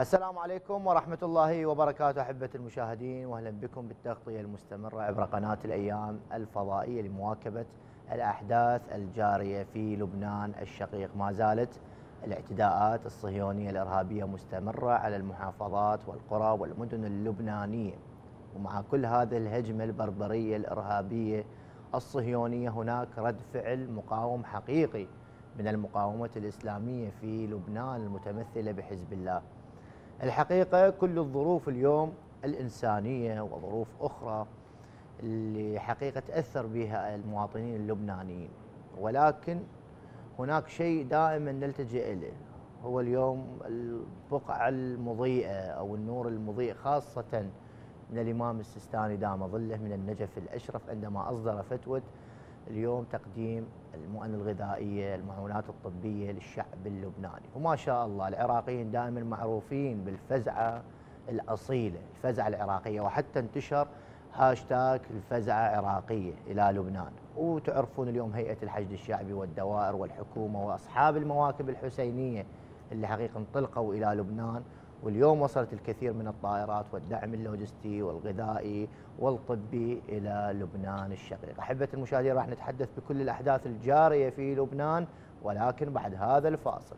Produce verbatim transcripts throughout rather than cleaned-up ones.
السلام عليكم ورحمة الله وبركاته أحبة المشاهدين، وأهلا بكم بالتغطية المستمرة عبر قناة الأيام الفضائية لمواكبة الأحداث الجارية في لبنان الشقيق. ما زالت الاعتداءات الصهيونية الإرهابية مستمرة على المحافظات والقرى والمدن اللبنانية، ومع كل هذه الهجمة البربرية الإرهابية الصهيونية هناك رد فعل مقاوم حقيقي من المقاومة الإسلامية في لبنان المتمثلة بحزب الله. الحقيقة كل الظروف اليوم الإنسانية وظروف أخرى اللي حقيقة تأثر بها المواطنين اللبنانيين، ولكن هناك شيء دائما نلتجئ إليه، هو اليوم البقعة المضيئة أو النور المضيء، خاصة من الإمام السيستاني دام ظله من النجف الأشرف عندما أصدر فتوى اليوم تقديم المؤن الغذائية المعونات الطبية للشعب اللبناني. وما شاء الله العراقيين دائما معروفين بالفزعة الأصيلة، الفزعة العراقية، وحتى انتشر هاشتاج الفزعة عراقية إلى لبنان. وتعرفون اليوم هيئة الحشد الشعبي والدوائر والحكومة وأصحاب المواكب الحسينية اللي حقيقة انطلقوا إلى لبنان، واليوم وصلت الكثير من الطائرات والدعم اللوجستي والغذائي والطبي إلى لبنان الشقيق. أحبة المشاهدين، راح نتحدث بكل الأحداث الجارية في لبنان، ولكن بعد هذا الفاصل.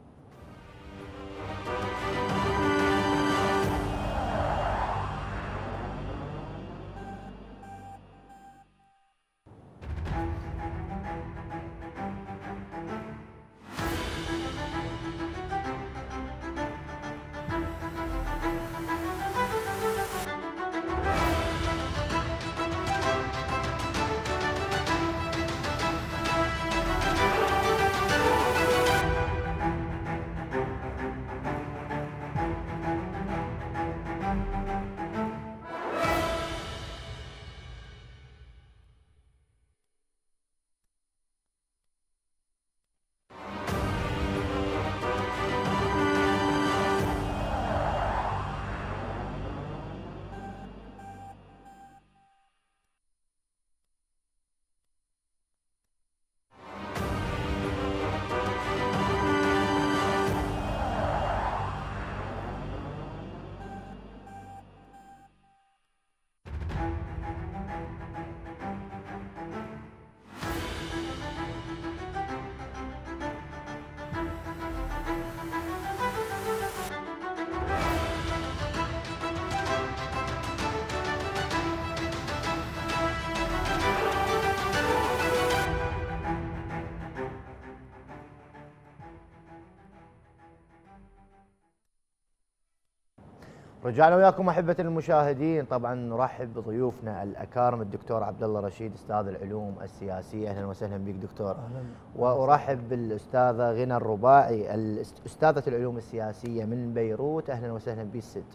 رجعنا وياكم احبه المشاهدين. طبعا نرحب بضيوفنا الاكارم، الدكتور عبد الله رشيد استاذ العلوم السياسيه، اهلا وسهلا بك دكتور. اهلا. وارحب بالاستاذه غنى الرباعي استاذه العلوم السياسيه من بيروت، اهلا وسهلا بك ست.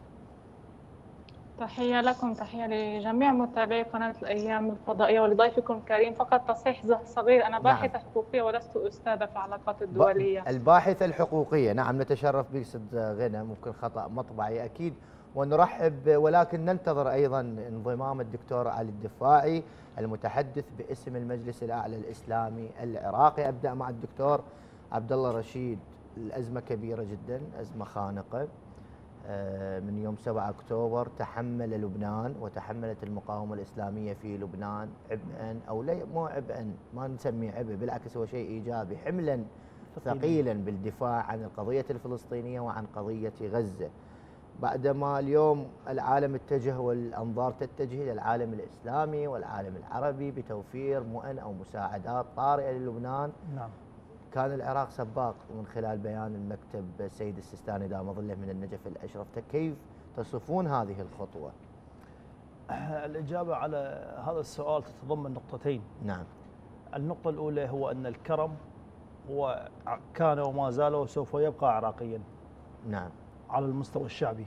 تحيه لكم، تحيه لجميع متابعي قناه الايام الفضائيه ولضيفكم الكريم. فقط تصحيح صغير، انا باحثه نعم. حقوقيه ولست استاذه في العلاقات الدوليه. الباحثه الحقوقيه، نعم نتشرف بك ست غنى، ممكن خطا مطبعي اكيد، ونرحب ولكن ننتظر ايضا انضمام الدكتور علي الدفاعي المتحدث باسم المجلس الاعلى الاسلامي العراقي. ابدا مع الدكتور عبد الله رشيد. الازمه كبيره جدا، ازمه خانقه من يوم سبعة أكتوبر تحمل لبنان وتحملت المقاومه الاسلاميه في لبنان عبئا، او لا مو عبئا، ما نسميه عبء، بالعكس هو شيء ايجابي، حملا ثقيلا بالدفاع عن القضيه الفلسطينيه وعن قضيه غزه. بعدما اليوم العالم اتجه والأنظار تتجه إلى العالم الإسلامي والعالم العربي بتوفير مؤن أو مساعدات طارئة للبنان. نعم. كان العراق سباق من خلال بيان المكتب السيد السيستاني دام ظله من النجف الأشرف. كيف تصفون هذه الخطوة؟ الإجابة على هذا السؤال تتضمن نقطتين. نعم. النقطة الأولى هو أن الكرم هو كان وما زال وسوف يبقى عراقيا. نعم. على المستوى الشعبي.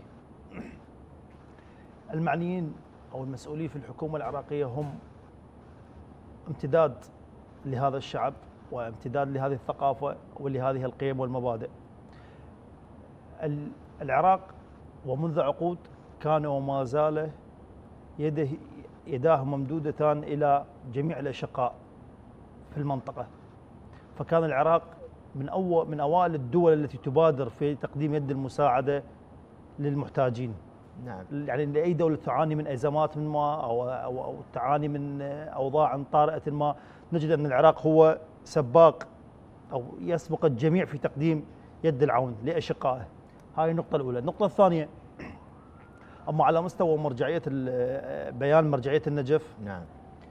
المعنيين أو المسؤولين في الحكومة العراقية هم امتداد لهذا الشعب وامتداد لهذه الثقافة ولهذه القيم والمبادئ. العراق ومنذ عقود كان وما زال يده يداه ممدودتان إلى جميع الأشقاء في المنطقة، فكان العراق من أول من أوائل الدول التي تبادر في تقديم يد المساعدة للمحتاجين. نعم. يعني لأي دولة تعاني من أزمات من ما أو أو, أو تعاني من أوضاع طارئة ما، نجد أن العراق هو سباق أو يسبق الجميع في تقديم يد العون لأشقائه. هاي النقطة الأولى. النقطة الثانية، أما على مستوى مرجعية بيان مرجعية النجف، نعم،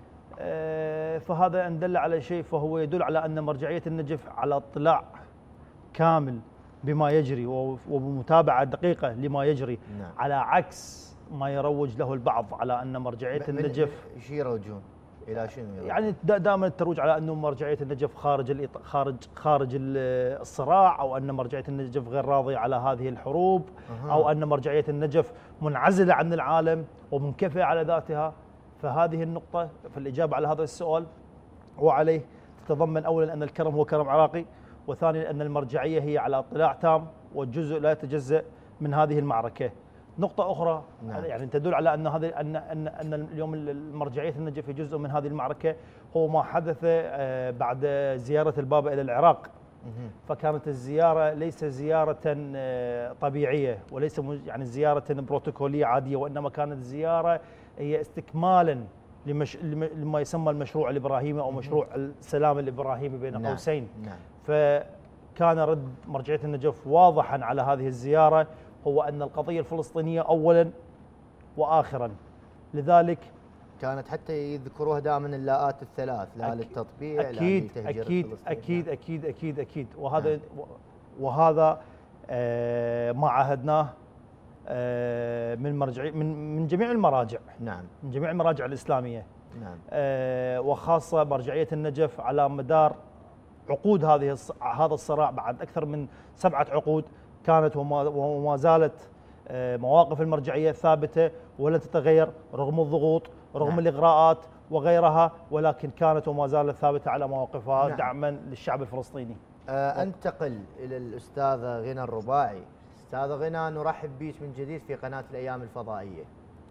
فهذا إن دل على شيء فهو يدل على أن مرجعية النجف على اطلاع كامل بما يجري وبمتابعة دقيقة لما يجري. نعم. على عكس ما يروج له البعض على أن مرجعية النجف شو يروجون إلى شنو يروجون؟ يعني دائما الترويج على أنه مرجعية النجف خارج خارج خارج الصراع، أو أن مرجعية النجف غير راضية على هذه الحروب، أه. أو أن مرجعية النجف منعزلة عن العالم ومنكفئة على ذاتها. فهذه النقطة في الإجابة على هذا السؤال وعليه تتضمن أولا أن الكرم هو كرم عراقي، وثانيا أن المرجعية هي على اطلاع تام والجزء لا يتجزأ من هذه المعركة. نقطة أخرى، نعم. يعني تدل على أن هذه أن أن أن اليوم المرجعية النجف في جزء من هذه المعركة هو ما حدث بعد زيارة البابا إلى العراق. فكانت الزيارة ليس زيارة طبيعية وليس يعني زيارة بروتوكولية عادية، وإنما كانت زيارة هي استكمالا لمش... لما يسمى المشروع الإبراهيمي أو مشروع السلام الإبراهيمي بين قوسين. نعم. فكان رد مرجعية النجف واضحا على هذه الزيارة، هو أن القضية الفلسطينية أولا وآخرا. لذلك كانت حتى يذكروها دائما اللاءات الثلاث، لا للتطبيع أكيد لا أكيد أكيد أكيد أكيد أكيد وهذا نعم. وهذا آه ما عهدناه آه من مرجعي من من جميع المراجع. نعم. من جميع المراجع الإسلامية. نعم. آه وخاصة مرجعية النجف على مدار عقود هذه هذا الصراع، بعد أكثر من سبعة عقود كانت وما, وما زالت مواقف المرجعية ثابتة ولن تتغير رغم الضغوط، رغم نعم. الإغراءات وغيرها، ولكن كانت وما زالت ثابتة على مواقفها نعم. دعما للشعب الفلسطيني. أه أنتقل إلى الأستاذة غنى الرباعي. أستاذة غنى، نرحب بك من جديد في قناة الأيام الفضائية.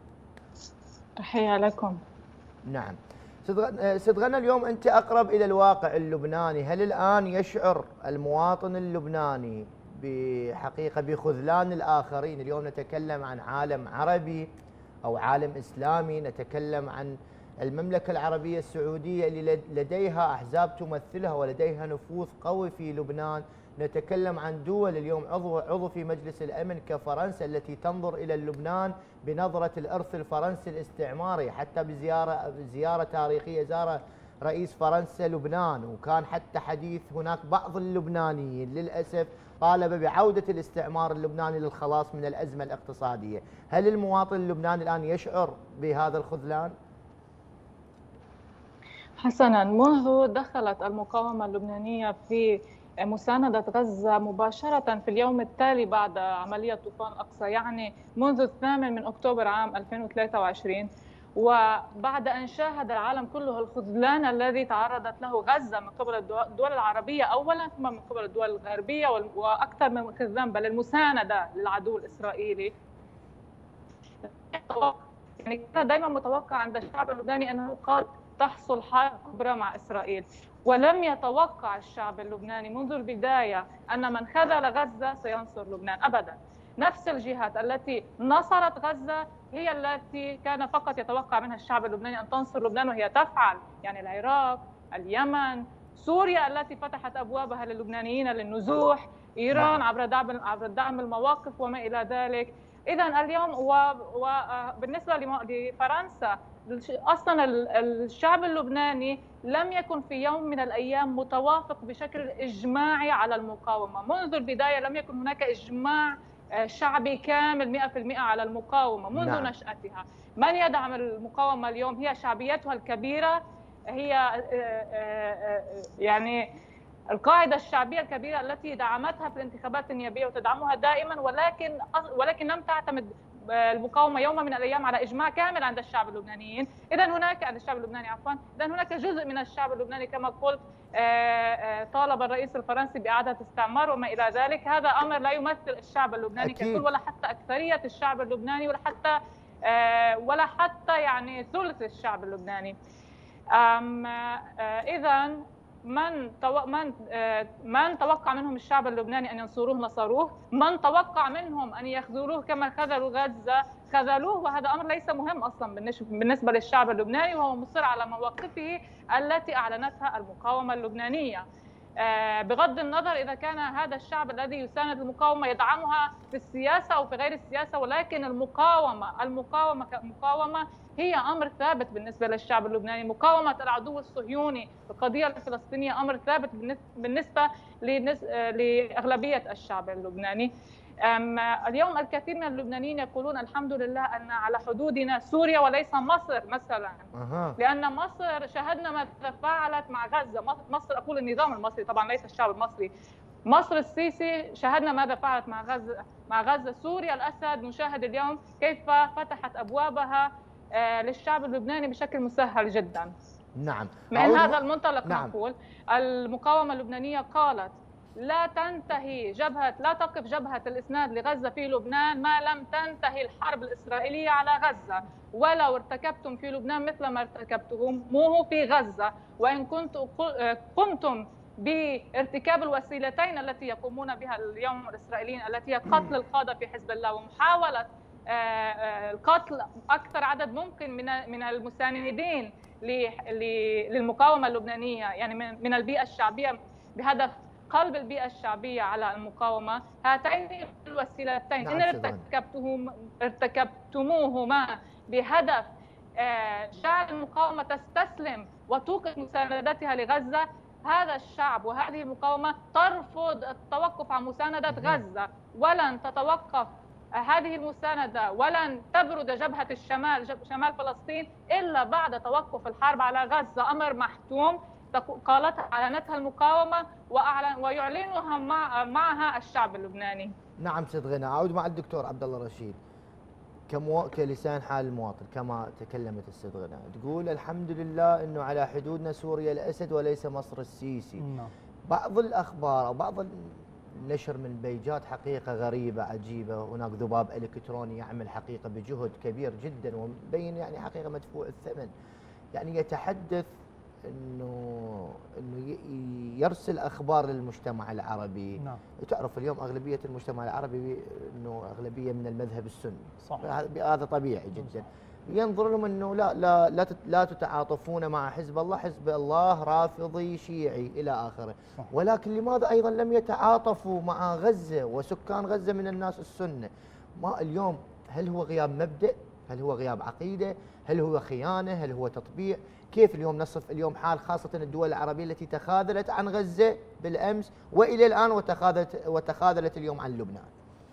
تحية لكم. نعم. ست غنى، اليوم أنت أقرب إلى الواقع اللبناني، هل الآن يشعر المواطن اللبناني بحقيقة بخذلان الآخرين؟ اليوم نتكلم عن عالم عربي أو عالم إسلامي، نتكلم عن المملكة العربية السعودية اللي لديها أحزاب تمثلها ولديها نفوذ قوي في لبنان، نتكلم عن دول اليوم عضو عضو في مجلس الأمن كفرنسا التي تنظر إلى لبنان بنظرة الإرث الفرنسي الاستعماري، حتى بزيارة زيارة تاريخية زار رئيس فرنسا لبنان، وكان حتى حديث هناك بعض اللبنانيين للأسف طالب بعودة الاستعمار اللبناني للخلاص من الأزمة الاقتصادية. هل المواطن اللبناني الآن يشعر بهذا الخذلان؟ حسنا، منذ دخلت المقاومة اللبنانية في مساندة غزة مباشرة في اليوم التالي بعد عملية طوفان الأقصى، يعني منذ الثامن من أكتوبر عام ألفين وثلاثة وعشرين، وبعد أن شاهد العالم كله الخذلان الذي تعرضت له غزة من قبل الدول العربية أولا ثم من قبل الدول الغربية، وأكثر من خذلان بل المساندة للعدو الإسرائيلي، يعني كان دائما متوقع عند الشعب اللبناني أنه قد تحصل حرب كبرى مع إسرائيل، ولم يتوقع الشعب اللبناني منذ البداية أن من خذل غزة سينصر لبنان أبدا. نفس الجهات التي نصرت غزة هي التي كان فقط يتوقع منها الشعب اللبناني أن تنصر لبنان، وهي تفعل، يعني العراق، اليمن، سوريا التي فتحت أبوابها للبنانيين للنزوح، إيران عبر دعم عبر دعم المواقف وما إلى ذلك. إذا اليوم وبالنسبة لفرنسا، أصلا الشعب اللبناني لم يكن في يوم من الأيام متوافق بشكل إجماعي على المقاومة. منذ البداية لم يكن هناك إجماع شعبي كامل مئة بالمئة على المقاومة منذ نعم. نشأتها. من يدعم المقاومة اليوم هي شعبيتها الكبيرة، هي يعني القاعدة الشعبية الكبيرة التي دعمتها في الانتخابات النيابية وتدعمها دائما، ولكن ولكن لم تعتمد المقاومة يوم من الأيام على إجماع كامل عند الشعب اللبنانيين. إذا هناك عند الشعب اللبناني عفوا إذا هناك جزء من الشعب اللبناني كما قلت طالب الرئيس الفرنسي بإعادة استعمار وما إلى ذلك. هذا أمر لا يمثل الشعب اللبناني ككل، ولا حتى أكثرية الشعب اللبناني، ولا حتى ولا حتى يعني ثلث الشعب اللبناني. إذا من تو... من آه، من توقع منهم الشعب اللبناني ان ينصروه نصروه، من توقع منهم ان يخذلوه كما خذلوا غزه خذلوه، وهذا امر ليس مهم اصلا بالنسبه للشعب اللبناني، وهو مصر على مواقفه التي اعلنتها المقاومه اللبنانيه. بغض النظر إذا كان هذا الشعب الذي يساند المقاومة يدعمها في السياسة أو في غير السياسة، ولكن المقاومة المقاومة كمقاومة هي أمر ثابت بالنسبة للشعب اللبناني. مقاومة العدو الصهيوني القضية الفلسطينية أمر ثابت بالنسبة لأغلبية الشعب اللبناني. اليوم الكثير من اللبنانيين يقولون الحمد لله أن على حدودنا سوريا وليس مصر مثلا، أه. لأن مصر شاهدنا ماذا فعلت مع غزة. مصر، أقول النظام المصري طبعا ليس الشعب المصري، مصر السيسي شاهدنا ماذا فعلت مع غزة مع غزة سوريا الأسد نشاهد اليوم كيف فتحت أبوابها للشعب اللبناني بشكل مسهل جدا. نعم. من هذا المنطلق نعم. نقول المقاومة اللبنانية قالت لا تنتهي جبهة لا تقف جبهة الإسناد لغزة في لبنان ما لم تنتهي الحرب الإسرائيلية على غزة، ولو ارتكبتم في لبنان مثل ما ارتكبتموه في غزة، وإن كنتم قمتم بارتكاب الوسيلتين التي يقومون بها اليوم الإسرائيليين التي هي قتل القادة في حزب الله ومحاولة القتل أكثر عدد ممكن من من المساندين للمقاومة اللبنانية، يعني من البيئة الشعبية بهدف قلب البيئة الشعبية على المقاومة، هاتين الوسيلتين إن ارتكبتهم ارتكبتموهما بهدف جعل المقاومة تستسلم وتوقف مساندتها لغزة، هذا الشعب وهذه المقاومة ترفض التوقف عن مساندة غزة، ولن تتوقف هذه المساندة ولن تبرد جبهة الشمال شمال فلسطين إلا بعد توقف الحرب على غزة. أمر محتوم قالتها أعلنتها المقاومة وأعلن ويعلنها مع معها الشعب اللبناني. نعم ست غنى، أعود مع الدكتور عبد الله رشيد كمو... كلسان حال المواطن كما تكلمت الست غنى، تقول الحمد لله أنه على حدودنا سوريا الأسد وليس مصر السيسي. نعم. بعض الأخبار أو بعض النشر من بيجات حقيقة غريبة عجيبة، هناك ذباب إلكتروني يعمل حقيقة بجهد كبير جدا ومبين يعني حقيقة مدفوع الثمن، يعني يتحدث انه انه يرسل اخبار للمجتمع العربي. نعم. تعرف اليوم اغلبيه المجتمع العربي انه اغلبيه من المذهب السني، صح. هذا طبيعي جدا. ينظر لهم انه لا لا لا لا تتعاطفون مع حزب الله، حزب الله رافضي شيعي الى اخره. صح. ولكن لماذا ايضا لم يتعاطفوا مع غزه وسكان غزه من الناس السنه؟ ما اليوم هل هو غياب مبدأ؟ هل هو غياب عقيده؟ هل هو خيانه؟ هل هو تطبيع؟ كيف اليوم نصف اليوم حال خاصة الدول العربية التي تخاذلت عن غزة بالأمس وإلى الآن وتخاذلت وتخاذلت اليوم عن لبنان؟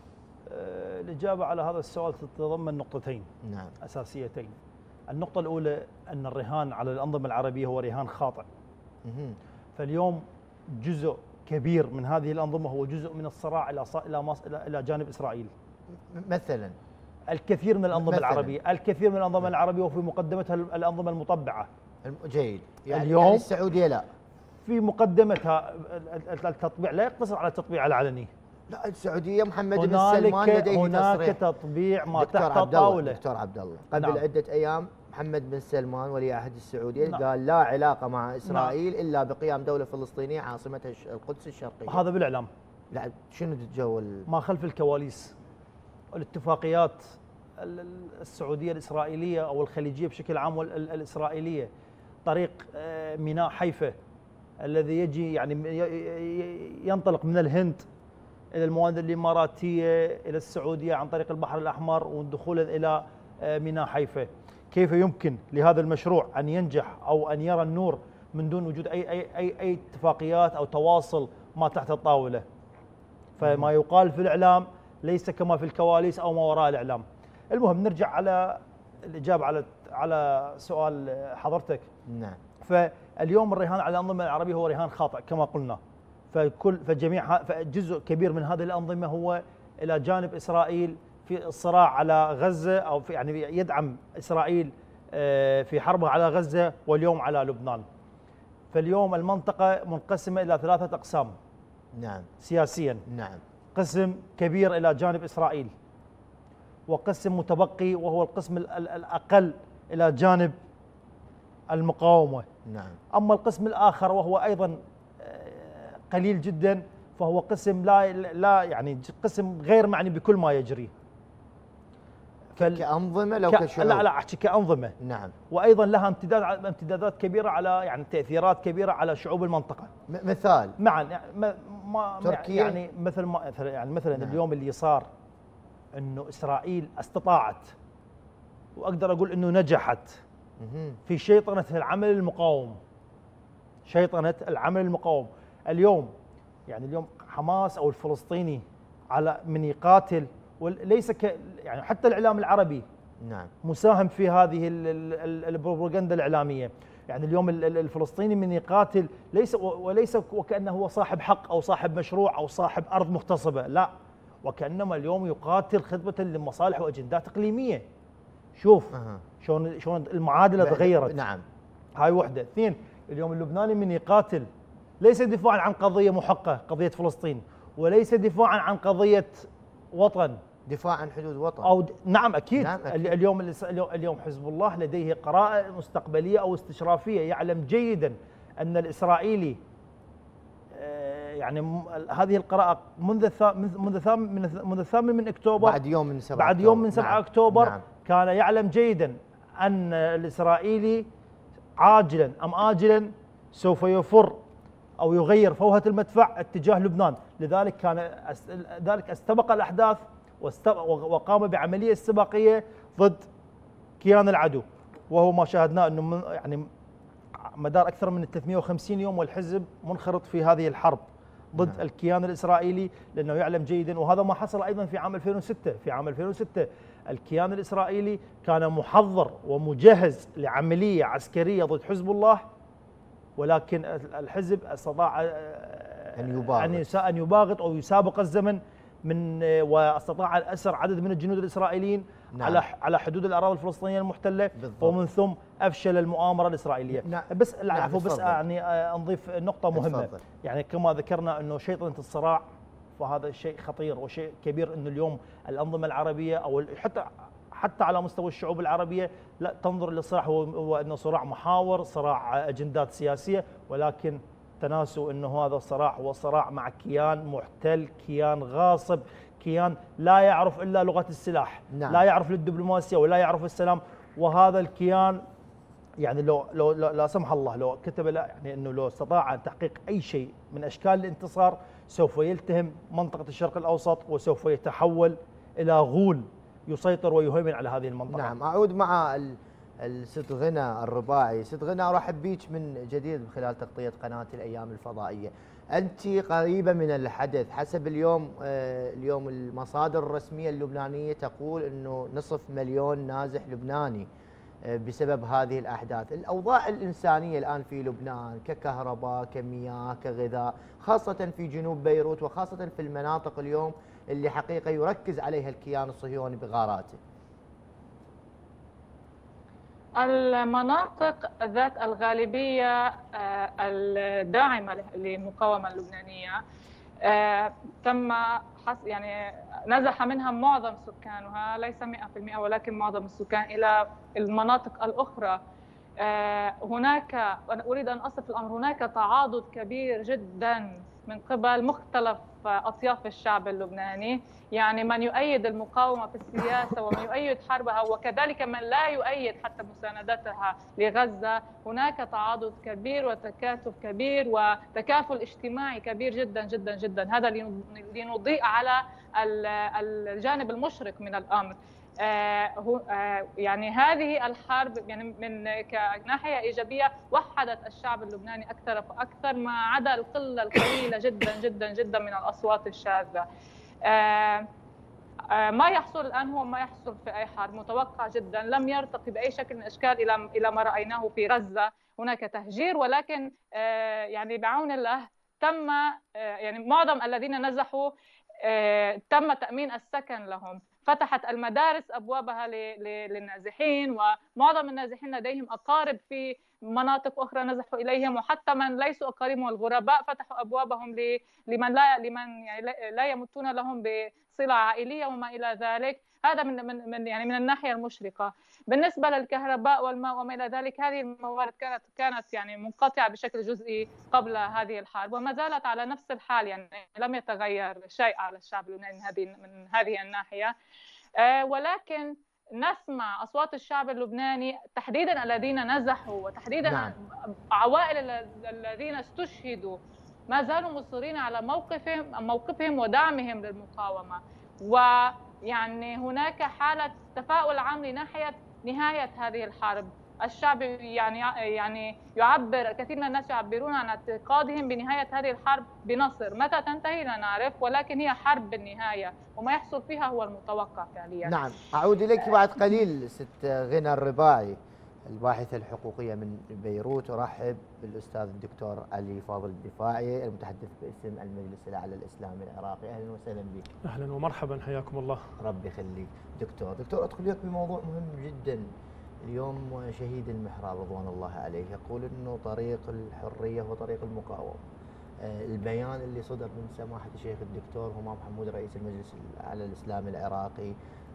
أه الإجابة على هذا السؤال تتضمن نقطتين. نعم. أساسيتين. النقطة الأولى أن الرهان على الأنظمة العربية هو رهان خاطئ. مه. فاليوم جزء كبير من هذه الأنظمة هو جزء من الصراع إلى إلى إلى جانب إسرائيل. مثلا الكثير من الأنظمة مثلاً. العربية، الكثير من الأنظمة العربية وفي مقدمتها الأنظمة المطبعة. جيد. يعني اليوم يعني السعودية لا. في مقدمتها التطبيع لا يقتصر على التطبيع العلني. لا السعودية محمد بن سلمان لديه هناك تصريح. تطبيع ما تحت الطاولة. دكتور عبد الله قبل نعم. عدة أيام محمد بن سلمان ولي عهد السعودية نعم. قال لا علاقة مع إسرائيل نعم. إلا بقيام دولة فلسطينية عاصمتها القدس الشرقية. هذا بالإعلام. لا شنو الجو ال... ما خلف الكواليس. الاتفاقيات السعودية الإسرائيلية أو الخليجية بشكل عام والإسرائيلية، طريق ميناء حيفا الذي يجي يعني ينطلق من الهند إلى الموانئ الإماراتية إلى السعودية عن طريق البحر الأحمر ودخولا إلى ميناء حيفا، كيف يمكن لهذا المشروع أن ينجح أو أن يرى النور من دون وجود أي أي أي أي اتفاقيات أو تواصل ما تحت الطاولة؟ فما يقال في الإعلام ليس كما في الكواليس أو ما وراء الإعلام. المهم نرجع على الإجابة على على سؤال حضرتك. نعم. فاليوم الرهان على الأنظمة العربية هو رهان خاطئ كما قلنا. فكل فجميع فجزء كبير من هذه الأنظمة هو إلى جانب إسرائيل في الصراع على غزة أو في يعني يدعم إسرائيل في حربها على غزة واليوم على لبنان. فاليوم المنطقة منقسمة إلى ثلاثة أقسام. نعم. سياسيا. نعم. قسم كبير إلى جانب إسرائيل، وقسم متبقي وهو القسم الأقل إلى جانب المقاومة. نعم. أما القسم الآخر وهو أيضا قليل جدا، فهو قسم لا لا يعني قسم غير معني بكل ما يجري. فال... كأنظمة لو ك... كشعوب؟ لا لا أحكي كأنظمة. نعم. وأيضا لها امتداد امتدادات كبيرة على يعني تأثيرات كبيرة على شعوب المنطقة. م... مثال معا يعني ما... ما تركيا؟ يعني مثل ما يعني مثلا نعم. اليوم اللي صار انه اسرائيل استطاعت واقدر اقول انه نجحت في شيطنة العمل المقاوم. شيطنة العمل المقاوم اليوم، يعني اليوم حماس او الفلسطيني على من يقاتل، وليس ك يعني حتى الاعلام العربي نعم مساهم في هذه البروباغندا الاعلاميه. يعني اليوم الفلسطيني من يقاتل ليس وليس وكانه هو صاحب حق او صاحب مشروع او صاحب ارض مغتصبه، لا، وكانما اليوم يقاتل خدمه لمصالح واجندات اقليميه. شوف أه. شلون شلون المعادله تغيرت. نعم. هاي وحده. اثنين، اليوم اللبناني من يقاتل ليس دفاعا عن قضيه محقه، قضيه فلسطين، وليس دفاعا عن قضيه وطن، دفاع عن حدود وطن. او د... نعم اكيد. نعم أكيد. اليوم اليوم حزب الله لديه قراءه مستقبليه او استشرافيه، يعلم جيدا ان الاسرائيلي يعني هذه القراءه منذ منذ منذ الثامن من اكتوبر، بعد يوم من سبعة بعد يوم من سبعة نعم. اكتوبر نعم. كان يعلم جيدا ان الاسرائيلي عاجلا ام آجلا سوف يفر او يغير فوهة المدفع اتجاه لبنان. لذلك كان ذلك استبق الاحداث وقام بعمليه استباقيه ضد كيان العدو، وهو ما شاهدناه انه من يعني مدار اكثر من ثلاثمئة وخمسين يوم والحزب منخرط في هذه الحرب ضد نعم. الكيان الاسرائيلي، لانه يعلم جيدا، وهذا ما حصل ايضا في عام ألفين وستة. في عام ألفين وستة الكيان الاسرائيلي كان محضر ومجهز لعمليه عسكريه ضد حزب الله، ولكن الحزب استطاع ان يباغت ان يباغت او يسابق الزمن من واستطاع الاسر عدد من الجنود الاسرائيليين نعم. على على حدود الاراضي الفلسطينيه المحتله بالضبط. ومن ثم افشل المؤامره الاسرائيليه. نعم. بس العفو نعم. بس يعني نضيف نقطه مهمه بالفضل. يعني كما ذكرنا انه شيطنه الصراع، فهذا شيء خطير وشيء كبير، انه اليوم الانظمه العربيه او حتى حتى على مستوى الشعوب العربيه لا تنظر للصراع هو انه صراع محاور، صراع اجندات سياسيه، ولكن تناسوا انه هذا الصراع هو صراع مع كيان محتل، كيان غاصب، كيان لا يعرف الا لغه السلاح، نعم. لا يعرف الدبلوماسيه ولا يعرف السلام. وهذا الكيان يعني لو لو لا سمح الله لو كتب يعني انه لو استطاع تحقيق اي شيء من اشكال الانتصار سوف يلتهم منطقه الشرق الاوسط، وسوف يتحول الى غول يسيطر ويهيمن على هذه المنطقه. نعم. اعود مع الست غنى الرباعي. ست غنى ارحب بيك من جديد من خلال تغطيه قناه الايام الفضائيه. انت قريبه من الحدث. حسب اليوم اليوم المصادر الرسميه اللبنانيه تقول انه نصف مليون نازح لبناني بسبب هذه الاحداث. الاوضاع الانسانيه الان في لبنان ككهرباء كمياه كغذاء، خاصه في جنوب بيروت وخاصه في المناطق اليوم اللي حقيقه يركز عليها الكيان الصهيوني بغاراته. المناطق ذات الغالبية الداعمة للمقاومة اللبنانية تم يعني نزح منها معظم سكانها، ليس مئة بالمئة ولكن معظم السكان إلى المناطق الأخرى. هناك، وأنا أريد أن أصف الأمر، هناك تعاضد كبير جدا من قبل مختلف أطياف الشعب اللبناني، يعني من يؤيد المقاومة في السياسة ومن يؤيد حربها وكذلك من لا يؤيد حتى مساندتها لغزة. هناك تعاضد كبير وتكاتف كبير وتكافل اجتماعي كبير جدا جدا جدا. هذا لنضيء على الجانب المشرق من الأمر. آه آه يعني هذه الحرب يعني من كناحية إيجابية وحدت الشعب اللبناني أكثر فأكثر، ما عدا القلة القليلة جدا جدا جدا من الأصوات الشاذة. آه آه ما يحصل الآن هو ما يحصل في أي حرب، متوقع جدا، لم يرتقي بأي شكل من الأشكال إلى إلى ما رأيناه في غزة. هناك تهجير، ولكن آه يعني بعون الله تم آه يعني معظم الذين نزحوا آه تم تأمين السكن لهم. فتحت المدارس أبوابها للنازحين، ومعظم النازحين لديهم أقارب في مناطق أخرى نزحوا إليهم، وحتى من ليسوا أقاربهم والغرباء فتحوا أبوابهم لمن لا لمن يعني لا يمتون لهم بصلة عائلية وما إلى ذلك. هذا من من يعني من الناحية المشرقة. بالنسبة للكهرباء والماء وما إلى ذلك، هذه الموارد كانت كانت يعني منقطعة بشكل جزئي قبل هذه الحرب، وما زالت على نفس الحال، يعني لم يتغير شيء على الشعب اللبناني من هذه من هذه الناحية. ولكن نسمع أصوات الشعب اللبناني تحديدا الذين نزحوا، وتحديدا نعم. عوائل الذين استشهدوا ما زالوا مصرين على موقفهم موقفهم ودعمهم للمقاومة. ويعني هناك حالة تفاؤل عام لناحية نهاية هذه الحرب. الشعب يعني يعني يعبر، كثير من الناس يعبرون عن اعتقادهم بنهاية هذه الحرب بنصر. متى تنتهي لا نعرف، ولكن هي حرب بالنهاية، وما يحصل فيها هو المتوقع فعليا. نعم، أعود إليك بعد قليل ست غنى الرباعي، الباحثة الحقوقية من بيروت. أرحب بالأستاذ الدكتور علي فاضل الدفاعي المتحدث باسم المجلس الأعلى الإسلامي العراقي. أهلا وسهلا بك. أهلا ومرحبا، حياكم الله. ربي يخليك دكتور. دكتور أدخل لك بموضوع مهم جدا. اليوم شهيد المحراب رضوان الله عليه يقول انه طريق الحريه هو طريق المقاومه. البيان اللي صدر من سماحه الشيخ الدكتور همام حمود رئيس المجلس الاعلى الاسلامي العراقي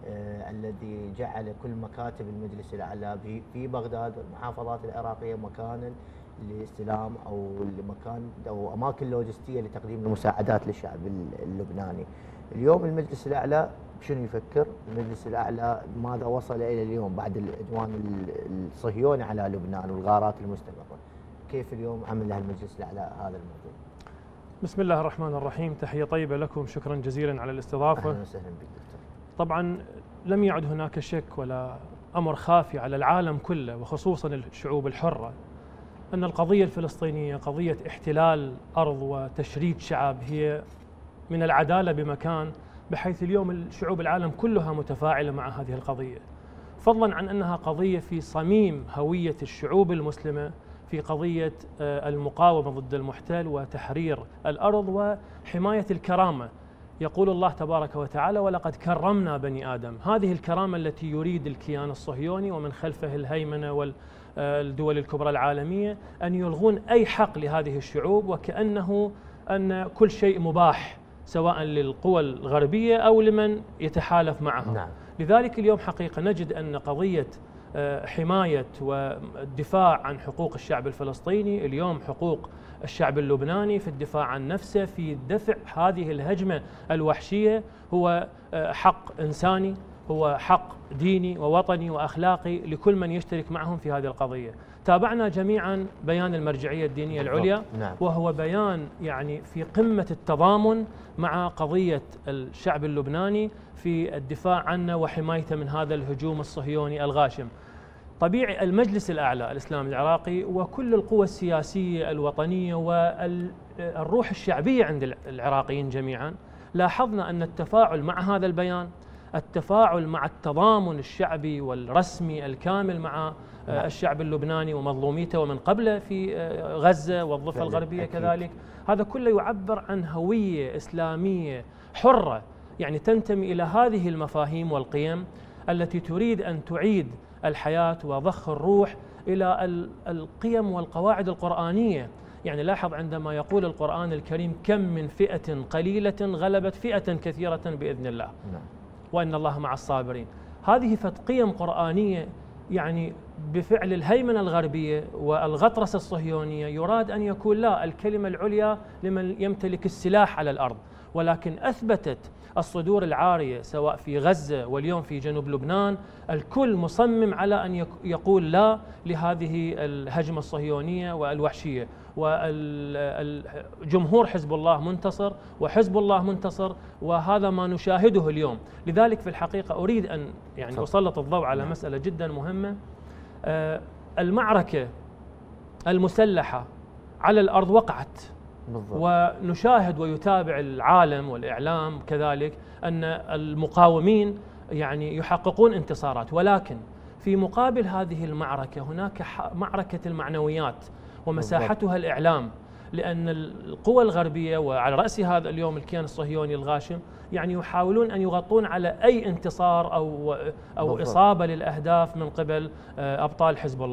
الذي جعل كل مكاتب المجلس الاعلى في بغداد والمحافظات العراقيه مكانا لاستلام او لمكان او اماكن لوجستيه لتقديم المساعدات للشعب اللبناني. اليوم المجلس الاعلى شنو يفكر؟ المجلس الأعلى ماذا وصل إلى اليوم بعد العدوان الصهيوني على لبنان والغارات المستمرة؟ كيف اليوم عمل المجلس الأعلى هذا الموضوع؟ بسم الله الرحمن الرحيم، تحية طيبة لكم، شكرا جزيلا على الاستضافة. أهلا وسهلا بك دكتور. طبعا لم يعد هناك شك ولا أمر خافي على العالم كله وخصوصا الشعوب الحرة أن القضية الفلسطينية قضية احتلال أرض وتشريد شعب هي من العدالة بمكان، بحيث اليوم الشعوب العالم كلها متفاعلة مع هذه القضية، فضلا عن أنها قضية في صميم هوية الشعوب المسلمة في قضية المقاومة ضد المحتل وتحرير الأرض وحماية الكرامة. يقول الله تبارك وتعالى: ولقد كرمنا بني آدم. هذه الكرامة التي يريد الكيان الصهيوني ومن خلفه الهيمنة والدول الكبرى العالمية أن يلغون أي حق لهذه الشعوب، وكأنه أن كل شيء مباح سواء للقوى الغربية أو لمن يتحالف معهم. نعم. لذلك اليوم حقيقة نجد أن قضية حماية والدفاع عن حقوق الشعب الفلسطيني، اليوم حقوق الشعب اللبناني في الدفاع عن نفسه، في دفع هذه الهجمة الوحشية، هو حق إنساني، هو حق ديني ووطني وأخلاقي لكل من يشترك معهم في هذه القضية. تابعنا جميعا بيان المرجعية الدينية العليا، نعم. وهو بيان يعني في قمة التضامن مع قضية الشعب اللبناني في الدفاع عنه وحمايته من هذا الهجوم الصهيوني الغاشم. طبيعي المجلس الأعلى الإسلامي العراقي وكل القوى السياسية الوطنية والروح الشعبية عند العراقيين جميعا لاحظنا أن التفاعل مع هذا البيان، التفاعل مع التضامن الشعبي والرسمي الكامل مع الشعب اللبناني ومظلوميته ومن قبله في غزة والضفة الغربية كذلك، هذا كله يعبر عن هوية إسلامية حرة، يعني تنتمي إلى هذه المفاهيم والقيم التي تريد أن تعيد الحياة وضخ الروح إلى القيم والقواعد القرآنية. يعني لاحظ عندما يقول القرآن الكريم: كم من فئة قليلة غلبت فئة كثيرة بإذن الله وإن الله مع الصابرين. هذه قيم قرآنية، يعني بفعل الهيمنة الغربية والغطرسة الصهيونية يراد أن يكون لا الكلمة العليا لمن يمتلك السلاح على الأرض، ولكن أثبتت الصدور العارية سواء في غزة واليوم في جنوب لبنان الكل مصمم على أن يقول لا لهذه الهجمة الصهيونية والوحشية، والجمهور حزب الله منتصر وحزب الله منتصر، وهذا ما نشاهده اليوم. لذلك في الحقيقة أريد أن يعني أسلط الضوء على مسألة جدا مهمة. المعركة المسلحة على الأرض وقعت بالضبط. ونشاهد ويتابع العالم والإعلام كذلك أن المقاومين يعني يحققون انتصارات، ولكن في مقابل هذه المعركة هناك معركة المعنويات ومساحتها الإعلام، لأن القوى الغربية وعلى رأس هذا اليوم الكيان الصهيوني الغاشم يعني يحاولون أن يغطون على أي انتصار أو أو بالضبط. إصابة للأهداف من قبل أبطال حزب الله.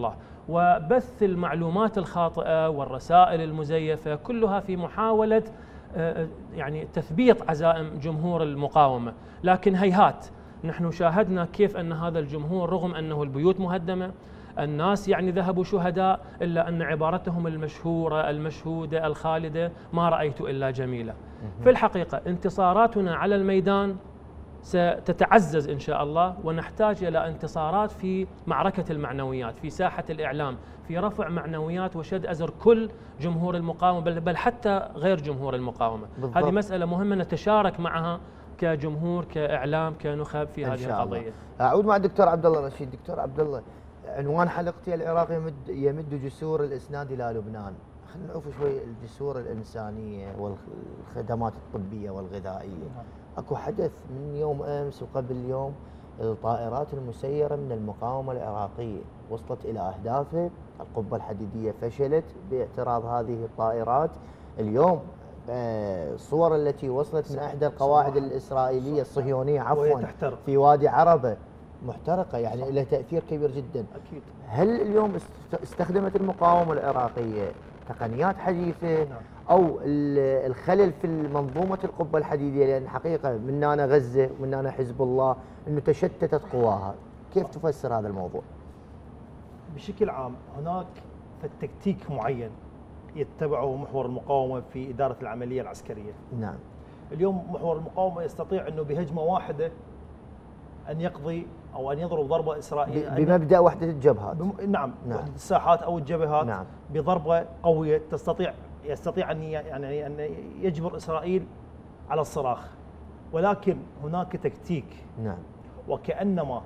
وبث المعلومات الخاطئة والرسائل المزيفة، كلها في محاولة يعني تثبيط عزائم جمهور المقاومة. لكن هيهات، نحن شاهدنا كيف أن هذا الجمهور رغم أنه البيوت مهدمة، الناس يعني ذهبوا شهداء، إلا أن عبارتهم المشهورة المشهودة الخالدة ما رأيت إلا جميلة. في الحقيقة انتصاراتنا على الميدان ستتعزز إن شاء الله، ونحتاج إلى انتصارات في معركة المعنويات، في ساحة الإعلام، في رفع معنويات وشد أزر كل جمهور المقاومة، بل, بل حتى غير جمهور المقاومة. بالضبط. هذه مسألة مهمة نتشارك معها كجمهور، كإعلام، كنخب في هذه القضية. أعود مع الدكتور عبد الله رشيد. دكتور عبد الله، عنوان حلقتي: العراق يمد يمد جسور الإسناد إلى لبنان. خلينا نعرف شوي الجسور الإنسانية والخدمات الطبية والغذائية. اكو حدث من يوم امس وقبل اليوم، الطائرات المسيرة من المقاومة العراقية وصلت إلى أهدافها، القبة الحديدية فشلت باعتراض هذه الطائرات. اليوم الصور التي وصلت من إحدى القواعد الإسرائيلية الصهيونية عفوا في وادي عربة محترقة، يعني لها تأثير كبير جدا. أكيد. هل اليوم استخدمت المقاومة العراقية تقنيات حديثة أو الخلل في منظومة القبة الحديدية؟ لأن حقيقة من أنا غزة ومن أنا حزب الله أنه تشتتت قواها. كيف تفسر هذا الموضوع؟ بشكل عام هناك تكتيك معين يتبعه محور المقاومة في إدارة العملية العسكرية. نعم. اليوم محور المقاومة يستطيع أنه بهجمة واحدة أن يقضي أو أن يضرب ضربة إسرائيلية بمبدأ وحدة الجبهات. بم... نعم. نعم وحدة الساحات أو الجبهات. نعم. بضربة قوية تستطيع يستطيع أن يعني أن يجبر إسرائيل على الصراخ، ولكن هناك تكتيك. نعم. وكأنما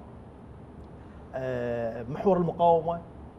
محور المقاومة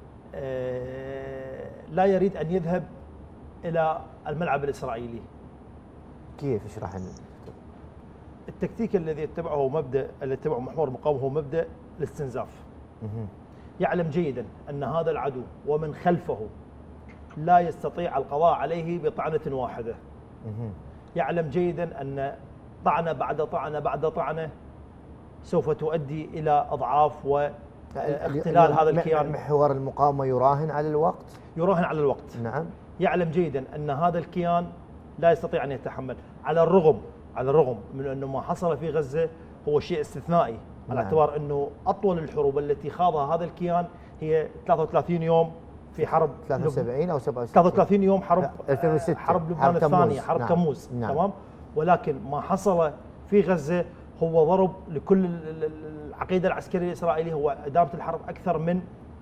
لا يريد أن يذهب إلى الملعب الإسرائيلي. كيف؟ اشرح لنا. التكتيك الذي يتبعه مبدأ اللي يتبعه محور المقاومة هو مبدأ الاستنزاف. يعلم جيدا أن هذا العدو ومن خلفه لا يستطيع القضاء عليه بطعنة واحدة. يعلم جيدا أن طعنة بعد طعنة بعد طعنة سوف تؤدي إلى أضعاف واختلال هذا الكيان. محور المقاومة يراهن على الوقت؟ يراهن على الوقت. نعم. يعلم جيدا أن هذا الكيان لا يستطيع أن يتحمل، على الرغم على الرغم من أنه ما حصل في غزة هو شيء استثنائي. على اعتبار أنه أطول الحروب التي خاضها هذا الكيان هي ثلاثة وثلاثين يوم في حرب ثلاثة وسبعين أو سبعة وستين، ثلاثة وثلاثين يوم حرب ألفين وستة، حرب لبنان الثانية، حرب نعم. تموز. نعم. تمام. ولكن ما حصل في غزة هو ضرب لكل العقيدة العسكرية الإسرائيلية، هو إدامة الحرب أكثر من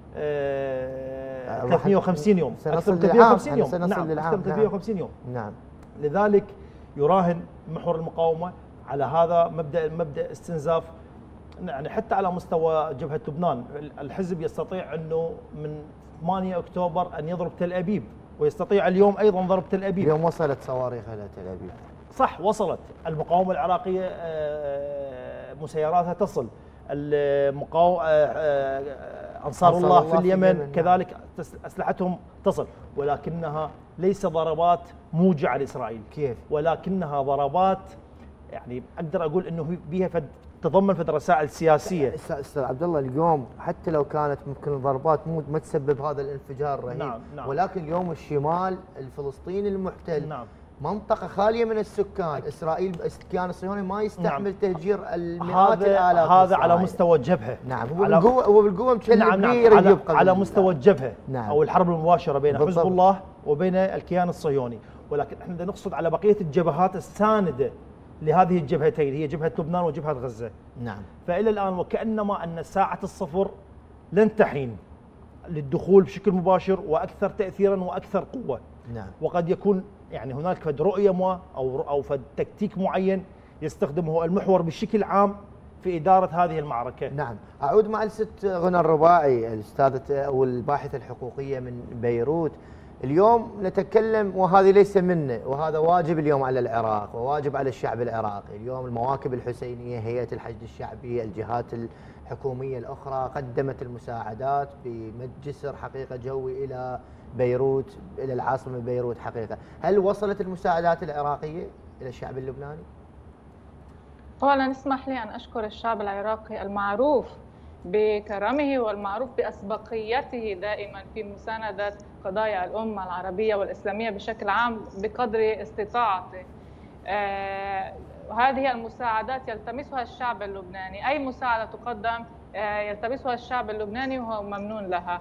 ثلاثمئة وخمسين يوم، أكثر من ثلاثمئة وخمسين يوم. نعم. أكثر من ثلاثمئة وخمسين يوم. نعم. لذلك يراهن محور المقاومة على هذا مبدأ مبدأ استنزاف. يعني حتى على مستوى جبهة لبنان الحزب يستطيع أنه من ثمانية أكتوبر أن يضرب تل أبيب، ويستطيع اليوم أيضا ضرب تل أبيب. اليوم وصلت صواريخ إلى تل أبيب. صح، وصلت. المقاومة العراقية مسيراتها تصل، المقاومة أنصار الله في اليمن كذلك أسلحتهم تصل، ولكنها ليس ضربات موجعة لإسرائيل. كيف؟ ولكنها ضربات يعني أقدر أقول أنه بها فد تضمن فد رسائل سياسية. استاذ عبد الله، اليوم حتى لو كانت ممكن الضربات مو ما تسبب هذا الانفجار الرهيب. نعم. نعم. ولكن اليوم الشمال الفلسطيني المحتل نعم. منطقة خالية من السكان، إسرائيل الكيان الصهيوني ما يستحمل. نعم. تهجير المئات هذا الآلاف. هذا على مستوى الجبهة. نعم. هو بالقوة هو بالقوة مشكلة نعم. كبيرة. نعم. على, على مستوى الجبهة. نعم. أو الحرب المباشرة بين بالضبط. حزب الله وبين الكيان الصهيوني، ولكن احنا بدنا نقصد على بقية الجبهات الساندة لهذه الجبهتين، هي جبهة لبنان وجبهة غزة. نعم. فإلى الآن وكأنما أن ساعة الصفر لن تحين للدخول بشكل مباشر وأكثر تأثيرا وأكثر قوة. نعم. وقد يكون يعني هناك فد رؤية ما أو أو فد تكتيك معين يستخدمه المحور بشكل عام في إدارة هذه المعركة. نعم. أعود مع الست غنى الرباعي، الأستاذة أو الباحثة الحقوقية من بيروت. اليوم نتكلم، وهذه ليس منا، وهذا واجب اليوم على العراق وواجب على الشعب العراقي. اليوم المواكب الحسينية، هيئة الحشد الشعبي، الجهات الحكومية الأخرى قدمت المساعدات بمد جسر حقيقة جوي إلى بيروت، إلى العاصمة بيروت حقيقة. هل وصلت المساعدات العراقية إلى الشعب اللبناني؟ أولا اسمح لي أن أشكر الشعب العراقي المعروف بكرمه والمعروف بأسبقيته دائما في مساندة قضايا الأمة العربية والإسلامية بشكل عام بقدر استطاعته. آه وهذه المساعدات يلتمسها الشعب اللبناني، أي مساعدة تقدم آه يلتمسها الشعب اللبناني وهو ممنون لها.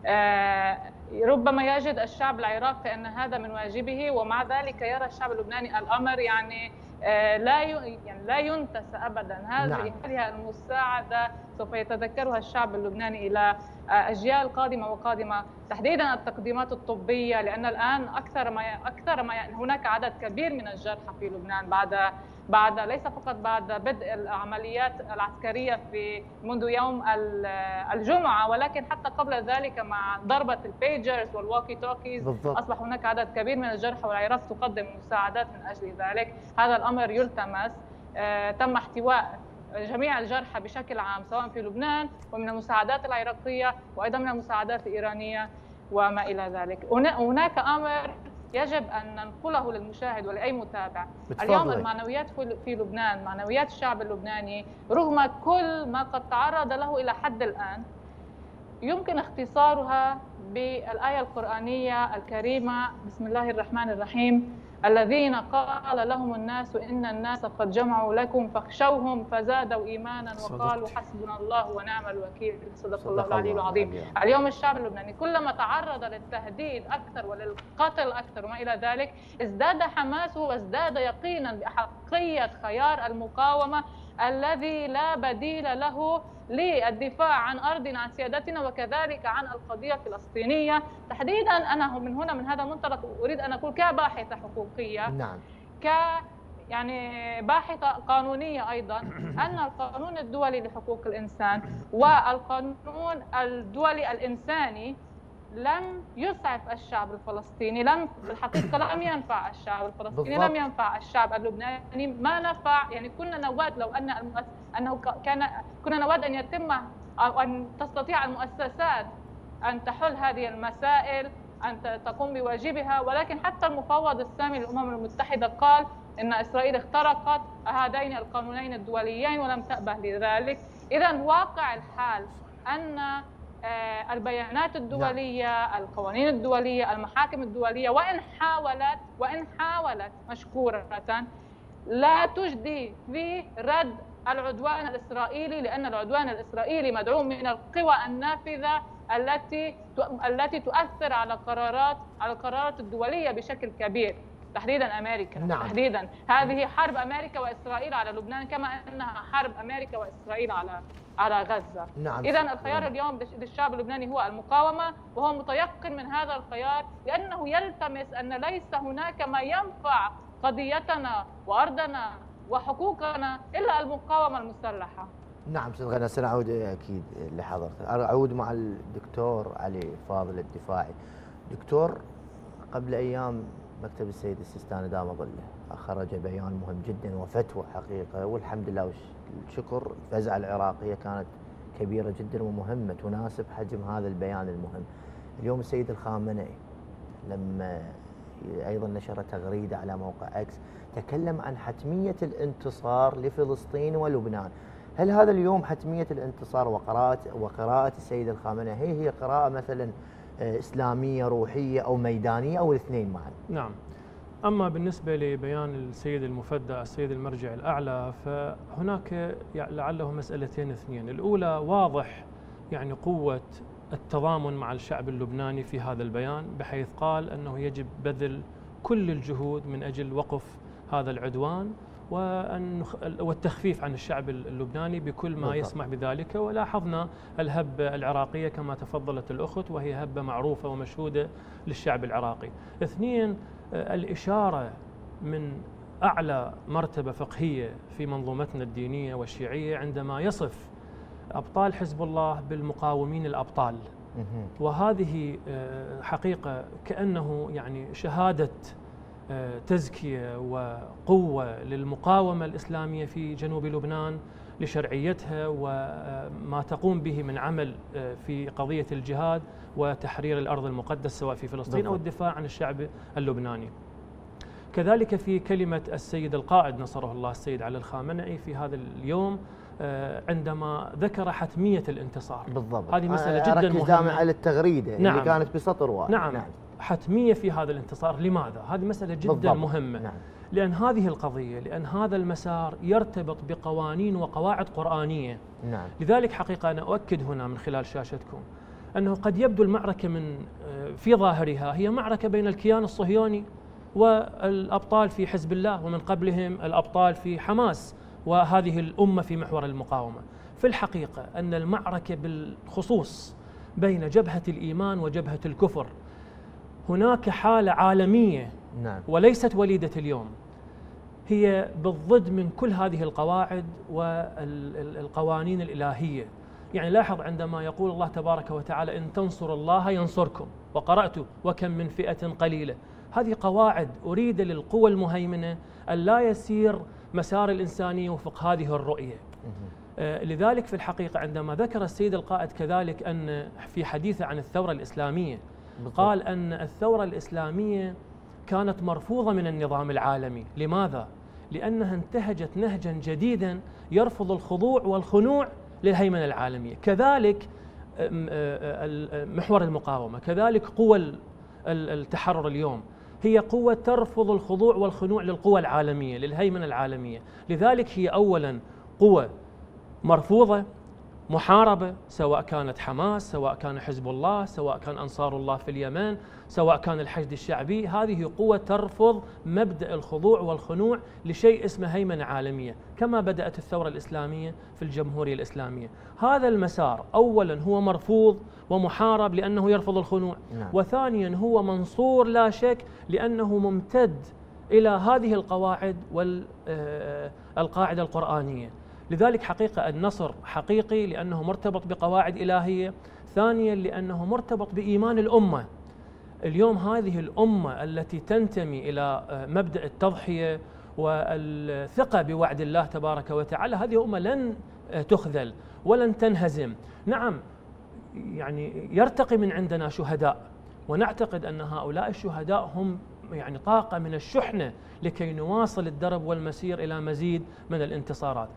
آه ربما يجد الشعب العراقي أن هذا من واجبه، ومع ذلك يرى الشعب اللبناني الأمر يعني آه لا يعني لا ينتسى أبدا. هذه نعم. هذه المساعدة سوف يتذكرها الشعب اللبناني إلى أجيال قادمة وقادمة، تحديدا التقديمات الطبية، لأن الآن أكثر ما أكثر ما هناك عدد كبير من الجرحى في لبنان بعد بعد ليس فقط بعد بدء العمليات العسكرية في منذ يوم الجمعة، ولكن حتى قبل ذلك مع ضربة البيجرز والواكي توكيز أصبح هناك عدد كبير من الجرحى، والعراق تقدم مساعدات من أجل ذلك. هذا الأمر يلتمس. تم احتواء جميع الجرحى بشكل عام سواء في لبنان ومن المساعدات العراقية وأيضا من المساعدات الإيرانية وما إلى ذلك. هناك أمر يجب أن ننقله للمشاهد ولأي متابع. بتفضل. اليوم المعنويات في لبنان، معنويات الشعب اللبناني رغم كل ما قد تعرض له إلى حد الآن، يمكن اختصارها بالآية القرآنية الكريمة بسم الله الرحمن الرحيم: الذين قال لهم الناس إن الناس قد جمعوا لكم فاخشوهم فزادوا إيمانا وقالوا حسبنا الله ونعم الوكيل. صدق الله العلي العظيم. اليوم الشعب اللبناني كلما تعرض للتهديد أكثر وللقتل أكثر وما إلى ذلك ازداد حماسه وازداد يقينا بأحقية خيار المقاومة الذي لا بديل له للدفاع عن أرضنا، عن سيادتنا، وكذلك عن القضية الفلسطينية تحديدا. أنا من هنا من هذا المنطلق أريد أن أقول كباحثة حقوقية، نعم، ك يعني باحثة قانونية أيضا، أن القانون الدولي لحقوق الإنسان والقانون الدولي الإنساني لم يسعف الشعب الفلسطيني، لم بالحقيقة لم ينفع الشعب الفلسطيني، لم ينفع الشعب اللبناني، ما نفع. يعني كنا نود لو أن المؤس... أنه كان كنا نود أن يتم أو أن تستطيع المؤسسات أن تحل هذه المسائل، أن تقوم بواجبها، ولكن حتى المفوض السامي للأمم المتحدة قال إن إسرائيل اخترقت هذين القانونين الدوليين ولم تأبه لذلك. إذا واقع الحال أن البيانات الدولية، القوانين الدولية، المحاكم الدولية وإن حاولت وإن حاولت مشكورة لا تجدي في رد العدوان الإسرائيلي، لأن العدوان الإسرائيلي مدعوم من القوى النافذة التي التي تؤثر على قرارات على القرارات الدولية بشكل كبير، تحديدا أمريكا. نعم. تحديدا هذه حرب أمريكا وإسرائيل على لبنان كما أنها حرب أمريكا وإسرائيل على على غزة. نعم. إذا الخيار نعم. اليوم للشعب اللبناني هو المقاومة، وهو متيقن من هذا الخيار لأنه يلتمس أن ليس هناك ما ينفع قضيتنا وأرضنا وحقوقنا إلا المقاومة المسلحة. نعم أستاذ غنى، سنعود أكيد لحضرتك. أعود مع الدكتور علي فاضل الدفاعي. دكتور، قبل أيام مكتب السيد السيستاني دام ظله خرج بيان مهم جدا وفتوى حقيقة، والحمد لله والشكر الفزعة العراقية كانت كبيرة جدا ومهمة تناسب حجم هذا البيان المهم. اليوم السيد الخامنئي لما أيضا نشر تغريدة على موقع اكس تكلم عن حتمية الانتصار لفلسطين ولبنان. هل هذا اليوم حتمية الانتصار وقراءة وقراءة السيد الخامنئي هي هي قراءة مثلا إسلامية روحية أو ميدانية أو الاثنين معا؟ نعم. أما بالنسبة لبيان السيد المفدى السيد المرجع الأعلى فهناك لعله مسألتين اثنين. الأولى واضح يعني قوة التضامن مع الشعب اللبناني في هذا البيان، بحيث قال أنه يجب بذل كل الجهود من أجل وقف هذا العدوان وأن والتخفيف عن الشعب اللبناني بكل ما يسمح بذلك. ولاحظنا الهبة العراقية كما تفضلت الأخت، وهي هبة معروفة ومشهودة للشعب العراقي. اثنين، الإشارة من أعلى مرتبة فقهية في منظومتنا الدينية والشيعية عندما يصف أبطال حزب الله بالمقاومين الأبطال، وهذه حقيقة كأنه يعني شهادة تزكية وقوة للمقاومة الإسلامية في جنوب لبنان، لشرعيتها وما تقوم به من عمل في قضية الجهاد وتحرير الأرض المقدسة سواء في فلسطين أو الدفاع عن الشعب اللبناني. كذلك في كلمة السيد القائد نصره الله السيد علي الخامنئي في هذا اليوم عندما ذكر حتمية الانتصار. بالضبط. هذه مسألة جدا مهمة. دائما على التغريدة نعم. اللي كانت بسطر واحد. نعم. نعم حتمية في هذا الانتصار. لماذا؟ هذه مسألة جدا بالضبط. مهمة. نعم. لأن هذه القضية، لأن هذا المسار يرتبط بقوانين وقواعد قرآنية. نعم. لذلك حقيقة أنا أؤكد هنا من خلال شاشتكم أنه قد يبدو المعركة من في ظاهرها هي معركة بين الكيان الصهيوني والأبطال في حزب الله، ومن قبلهم الأبطال في حماس وهذه الأمة في محور المقاومة. في الحقيقة أن المعركة بالخصوص بين جبهة الإيمان وجبهة الكفر. هناك حالة عالمية نعم. وليست وليدة اليوم، هي بالضد من كل هذه القواعد والقوانين الإلهية. يعني لاحظ عندما يقول الله تبارك وتعالى إن تنصروا الله ينصركم، وقرأت وكم من فئة قليلة. هذه قواعد أريد للقوى المهيمنة أن لا يسير مسار الإنساني وفق هذه الرؤية. آه لذلك في الحقيقة عندما ذكر السيد القائد كذلك أن في حديثه عن الثورة الإسلامية قال أن الثورة الإسلامية كانت مرفوضة من النظام العالمي. لماذا؟ لأنها انتهجت نهجا جديدا يرفض الخضوع والخنوع للهيمنة العالمية. كذلك محور المقاومة، كذلك قوى التحرر اليوم هي قوة ترفض الخضوع والخنوع للقوى العالمية، للهيمنة العالمية. لذلك هي أولا قوة مرفوضة محاربة، سواء كانت حماس، سواء كان حزب الله، سواء كان أنصار الله في اليمن، سواء كان الحشد الشعبي. هذه قوة ترفض مبدأ الخضوع والخنوع لشيء اسمه هيمنة عالمية، كما بدأت الثورة الإسلامية في الجمهورية الإسلامية. هذا المسار أولا هو مرفوض ومحارب لأنه يرفض الخنوع. نعم. وثانيا هو منصور لا شك لأنه ممتد إلى هذه القواعد والقاعدة القرآنية. لذلك حقيقة النصر حقيقي لأنه مرتبط بقواعد إلهية. ثانيا لأنه مرتبط بإيمان الأمة. اليوم هذه الأمة التي تنتمي إلى مبدأ التضحية والثقة بوعد الله تبارك وتعالى، هذه أمة لن تخذل ولن تنهزم. نعم يعني يرتقي من عندنا شهداء، ونعتقد أن هؤلاء الشهداء هم يعني طاقة من الشحنة لكي نواصل الدرب والمسير إلى مزيد من الانتصارات.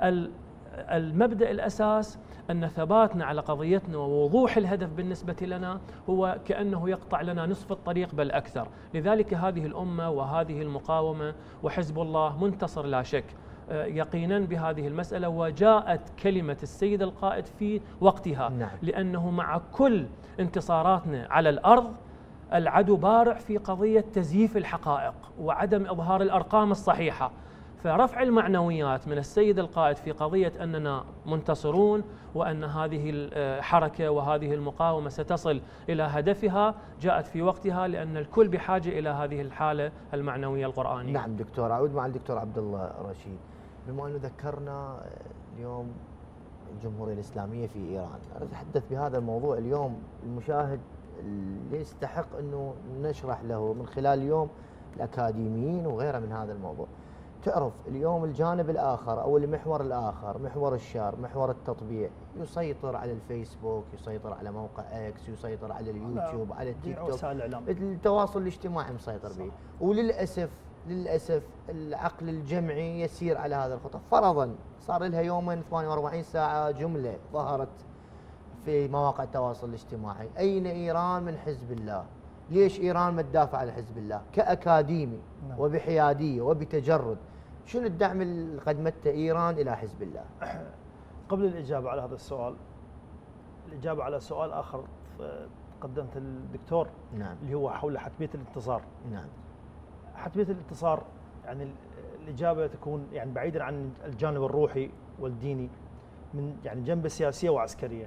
المبدأ الأساس أن ثباتنا على قضيتنا ووضوح الهدف بالنسبة لنا هو كأنه يقطع لنا نصف الطريق بل أكثر. لذلك هذه الأمة وهذه المقاومة وحزب الله منتصر لا شك يقينا بهذه المسألة، وجاءت كلمة السيد القائد في وقتها. نعم. لأنه مع كل انتصاراتنا على الأرض العدو بارع في قضية تزييف الحقائق وعدم إظهار الأرقام الصحيحة. فرفع المعنويات من السيد القائد في قضية أننا منتصرون وأن هذه الحركة وهذه المقاومة ستصل إلى هدفها جاءت في وقتها، لأن الكل بحاجة إلى هذه الحالة المعنوية القرآنية. نعم دكتور، أعود مع الدكتور عبد الله رشيد. بما أنه ذكرنا اليوم الجمهورية الإسلامية في إيران، أتحدث بهذا الموضوع اليوم. المشاهد اللي يستحق أنه نشرح له من خلال اليوم الأكاديميين وغيره من هذا الموضوع. تعرف اليوم الجانب الآخر أو المحور الآخر، محور الشر، محور التطبيع، يسيطر على الفيسبوك، يسيطر على موقع اكس، يسيطر على اليوتيوب، على التيك توك، التواصل الاجتماعي مسيطر به. وللأسف للأسف العقل الجمعي يسير على هذا الخطى. فرضا صار لها يومين ثمانية وأربعين ساعة جملة ظهرت في مواقع التواصل الاجتماعي: أين إيران من حزب الله؟ ليش إيران ما تدافع عن حزب الله؟ كأكاديمي نعم. وبحيادية وبتجرد، شنو الدعم اللي قدمته إيران إلى حزب الله؟ قبل الإجابة على هذا السؤال، الإجابة على سؤال آخر قدمته الدكتور. نعم. اللي هو حول حتمية الانتصار. نعم. حتمية الانتصار يعني الإجابة تكون يعني بعيدا عن الجانب الروحي والديني، من يعني جنبة سياسية وعسكرية.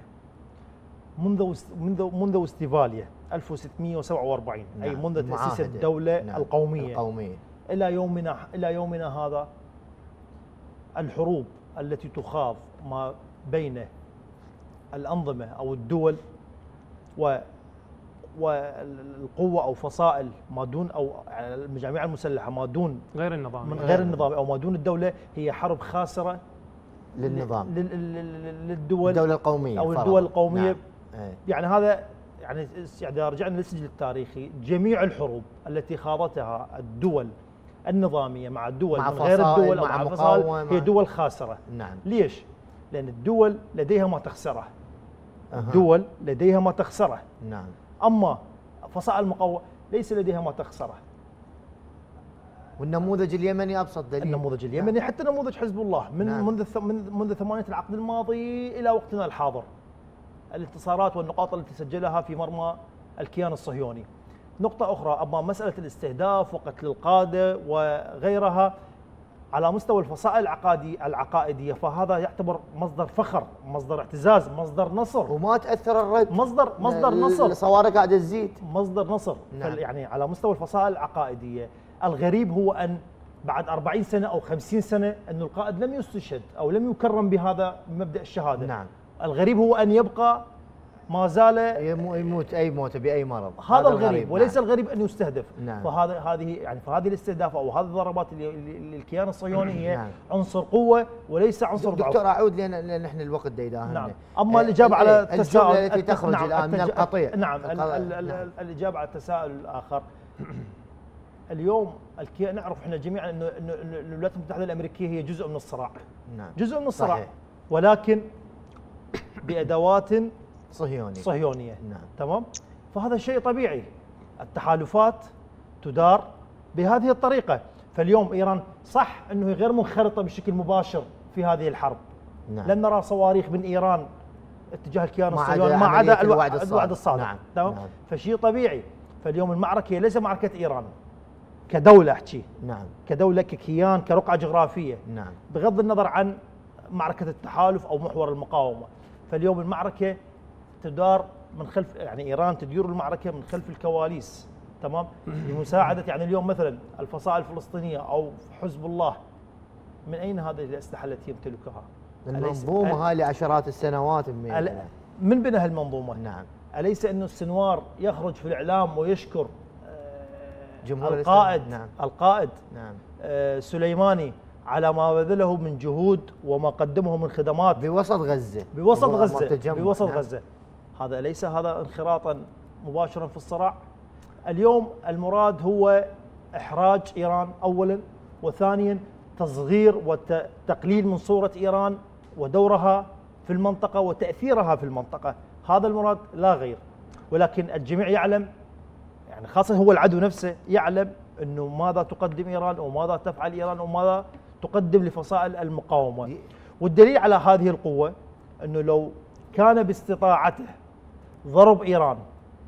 منذ منذ منذ استيفاليا ألف وستمئة وسبعة وأربعين. نعم. أي منذ تأسيس الدولة نعم. القومية. القومية إلى يومنا إلى يومنا هذا، الحروب التي تخاض ما بين الأنظمة أو الدول و والقوة أو فصائل ما دون أو المجاميع المسلحة ما دون غير النظام من غير النظام أو ما دون الدولة، هي حرب خاسرة للنظام للدول الدولة القومية أو الدول القومية. نعم. يعني هذا يعني إذا رجعنا للسجل التاريخي، جميع الحروب التي خاضتها الدول النظاميه مع الدول مع من غير فصائل، الدول او مع مع الفصائل مقاومة، هي مع- دول خاسره. نعم. ليش؟ لان الدول لديها ما تخسره. أها. الدول لديها ما تخسره، نعم. اما فصائل المقاومه ليس لديها ما تخسره. والنموذج اليمني ابسط دليل. النموذج اليمني حتى نموذج حزب الله من نعم. منذ الث- من منذ ثمانية العقد الماضي الى وقتنا الحاضر، الانتصارات والنقاط التي سجلها في مرمى الكيان الصهيوني. نقطة أخرى، أما مسألة الاستهداف وقتل القادة وغيرها على مستوى الفصائل العقادي العقائدية فهذا يعتبر مصدر فخر، مصدر اعتزاز، مصدر نصر، وما تاثر الرد. مصدر مصدر نصر، الصواريخ قاعده تزيد. مصدر نصر. نعم. يعني على مستوى الفصائل العقائدية الغريب هو أن بعد أربعين سنة أو خمسين سنة أن القائد لم يستشهد أو لم يكرم بهذا مبدأ الشهادة. نعم. الغريب هو أن يبقى ما زال يمو- يموت اي موت باي مرض. هذا الغريب، وليس نعم. الغريب ان يستهدف. نعم. فهذا هذه يعني فهذه الاستهداف او هذه الضربات اللي اللي الكيان الصهيوني هي نعم. عنصر قوه وليس عنصر ضعف. دكتور اعود لان لان احنا الوقت دا يداهمنا. نعم. اما الاجابه على التساؤل الجمله التي تخرج نعم الان من التج... القطيع. نعم, ال... الق- ال... ال... نعم. الاجابه على التساؤل الاخر اليوم الكيان نعرف احنا جميعا انه انه إنه الولايات المتحده الامريكيه هي جزء من الصراع. نعم. جزء من الصراع. صحيح. ولكن بادوات صهيوني. صهيونيه. نعم. تمام؟ فهذا شيء طبيعي. التحالفات تدار بهذه الطريقه، فاليوم ايران صح انه هي غير منخرطه بشكل مباشر في هذه الحرب. نعم. لن نرى صواريخ من ايران اتجاه الكيان ما عدا الصهيوني ما عملية عدا الوعد الوعد الصادق, الصادق. الوعد الصادق. نعم. تمام؟ نعم. فشيء طبيعي. فاليوم المعركه هي ليس معركه ايران كدوله احكي، نعم. كدوله ككيان كرقعه جغرافيه، نعم. بغض النظر عن معركة التحالف أو محور المقاومة. فاليوم المعركة تدار من خلف، يعني إيران تدير المعركة من خلف الكواليس. تمام؟ لمساعدة يعني اليوم مثلا الفصائل الفلسطينية أو حزب الله، من أين هذه الأسلحة التي يمتلكها؟ المنظومه هاي لعشرات السنوات من من بنى هالمنظومة؟ نعم. أليس أن السنوار يخرج في الإعلام ويشكر جمهور القائد الإسلام. نعم. القائد نعم. آه سليماني على ما بذله من جهود وما قدمه من خدمات بوسط غزه. بوسط وهو غزة تجمع. بوسط نعم. غزة. هذا ليس هذا انخراطا مباشرا في الصراع؟ اليوم المراد هو إحراج إيران أولا، وثانيا تصغير وتقليل من صورة إيران ودورها في المنطقة وتأثيرها في المنطقة. هذا المراد لا غير. ولكن الجميع يعلم، يعني خاصة هو العدو نفسه يعلم أنه ماذا تقدم إيران وماذا تفعل إيران وماذا تقدم لفصائل المقاومة. والدليل على هذه القوة أنه لو كان باستطاعته ضرب إيران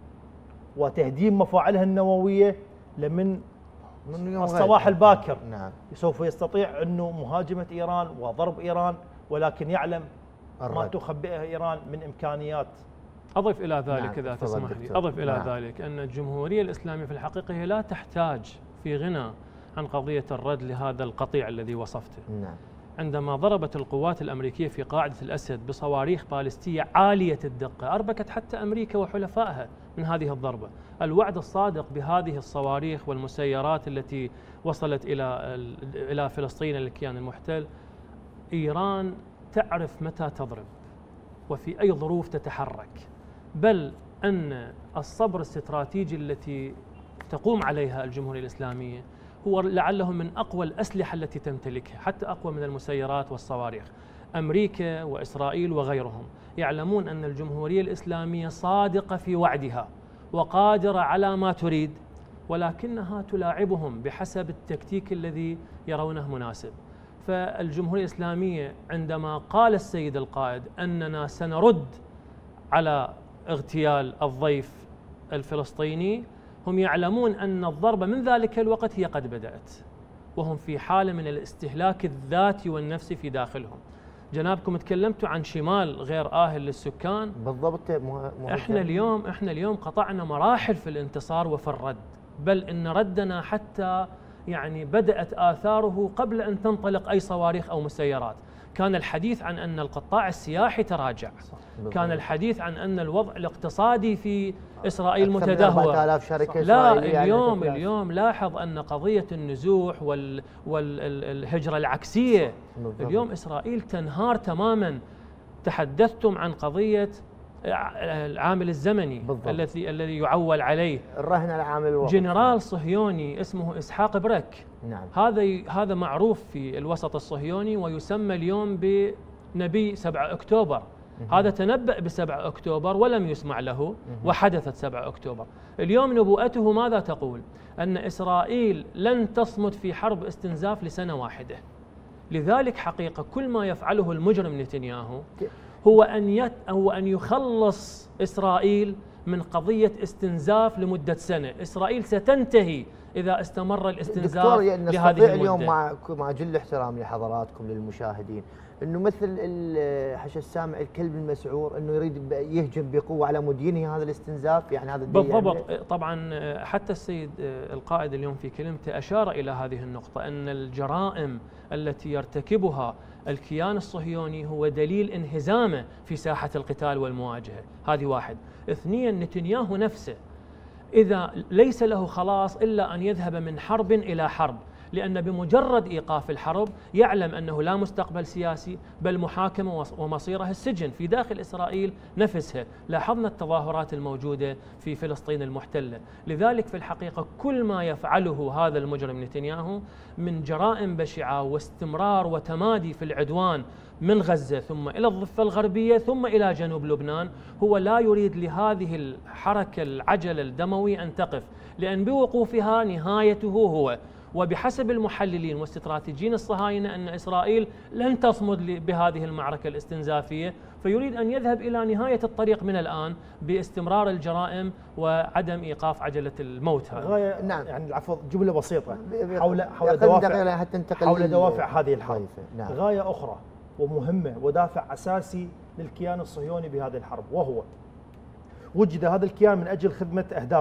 وتهديم مفاعلها النووية لمن من يوم الصباح غير. الباكر نعم. سوف يستطيع أنه مهاجمة إيران وضرب إيران، ولكن يعلم ما الرد. تخبئه إيران من إمكانيات. أضف إلى ذلك نعم، إذا تفضل تسمح لي، دكتور. أضف إلى نعم. ذلك أن الجمهورية الإسلامية في الحقيقة هي لا تحتاج في غنى عن قضية الرد لهذا القطيع الذي وصفته. نعم. عندما ضربت القوات الأمريكية في قاعدة الأسد بصواريخ باليستية عالية الدقة أربكت حتى أمريكا وحلفائها من هذه الضربة. الوعد الصادق بهذه الصواريخ والمسيرات التي وصلت إلى إلى فلسطين الكيان المحتل، إيران تعرف متى تضرب وفي أي ظروف تتحرك، بل أن الصبر الاستراتيجي التي تقوم عليها الجمهورية الإسلامية هو لعله من أقوى الأسلحة التي تمتلكها، حتى أقوى من المسيرات والصواريخ. أمريكا وإسرائيل وغيرهم يعلمون أن الجمهورية الإسلامية صادقة في وعدها وقادرة على ما تريد، ولكنها تلاعبهم بحسب التكتيك الذي يرونه مناسب. فالجمهورية الإسلامية عندما قال السيد القائد أننا سنرد على اغتيال الضيف الفلسطيني، هم يعلمون أن الضربة من ذلك الوقت هي قد بدأت، وهم في حالة من الاستهلاك الذاتي والنفسي في داخلهم. جنابكم تكلمتوا عن شمال غير آهل للسكان. بالضبط. احنا اليوم احنا اليوم قطعنا مراحل في الانتصار وفي الرد، بل ان ردنا حتى يعني بدأت آثاره قبل أن تنطلق أي صواريخ أو مسيرات. كان الحديث عن أن القطاع السياحي تراجع، كان الحديث عن أن الوضع الاقتصادي في إسرائيل متدهور. أربعة آلاف شركة لا إسرائيلية اليوم يعني اليوم لاحظ أن قضية النزوح وال والهجرة العكسية، اليوم إسرائيل تنهار تماما. تحدثتم عن قضية العامل الزمني بالضبط. الذي الذي يعول عليه الرهن العامل الوقت. جنرال صهيوني اسمه إسحاق برك. نعم. هذا هذا معروف في الوسط الصهيوني ويسمى اليوم بنبي سبعة أكتوبر. هذا تنبأ بسبعة أكتوبر ولم يسمع له وحدثت سبعة أكتوبر. اليوم نبوءته ماذا تقول؟ أن إسرائيل لن تصمد في حرب استنزاف لسنة واحدة. لذلك حقيقة كل ما يفعله المجرم نتنياهو هو أن يت هو أن يخلص إسرائيل من قضية استنزاف لمدة سنة. إسرائيل ستنتهي إذا استمر الاستنزاف لهذه المدة. اليوم مع مع جل احترام لحضراتكم للمشاهدين انه مثل حش السامع الكلب المسعور انه يريد يهجم بقوه على مود ينهي هذا الاستنزاف، يعني هذا بالضبط. يعني طبعا حتى السيد القائد اليوم في كلمته اشار الى هذه النقطه، ان الجرائم التي يرتكبها الكيان الصهيوني هو دليل انهزامه في ساحه القتال والمواجهه. هذه واحد. اثنيا، نتنياهو نفسه اذا ليس له خلاص الا ان يذهب من حرب الى حرب، لأن بمجرد إيقاف الحرب يعلم أنه لا مستقبل سياسي بل محاكمة ومصيرها السجن في داخل إسرائيل نفسها. لاحظنا التظاهرات الموجودة في فلسطين المحتلة. لذلك في الحقيقة كل ما يفعله هذا المجرم نتنياهو من جرائم بشعة واستمرار وتمادي في العدوان من غزة ثم إلى الضفة الغربية ثم إلى جنوب لبنان، هو لا يريد لهذه الحركة العجلة الدموي أن تقف، لأن بوقوفها نهايته هو. وبحسب المحللين واستراتيجيين الصهاينة أن إسرائيل لن تصمد بهذه المعركة الاستنزافية، فيريد أن يذهب إلى نهاية الطريق من الآن باستمرار الجرائم وعدم إيقاف عجلة الموت هذه. غاية نعم، يعني العفو، جملة بسيطة حول حول دوافع حتى حول دوافع هذه الحرب. نعم. غاية أخرى ومهمة ودافع أساسي للكيان الصهيوني بهذه الحرب، وهو وجد هذا الكيان من أجل خدمة أهداف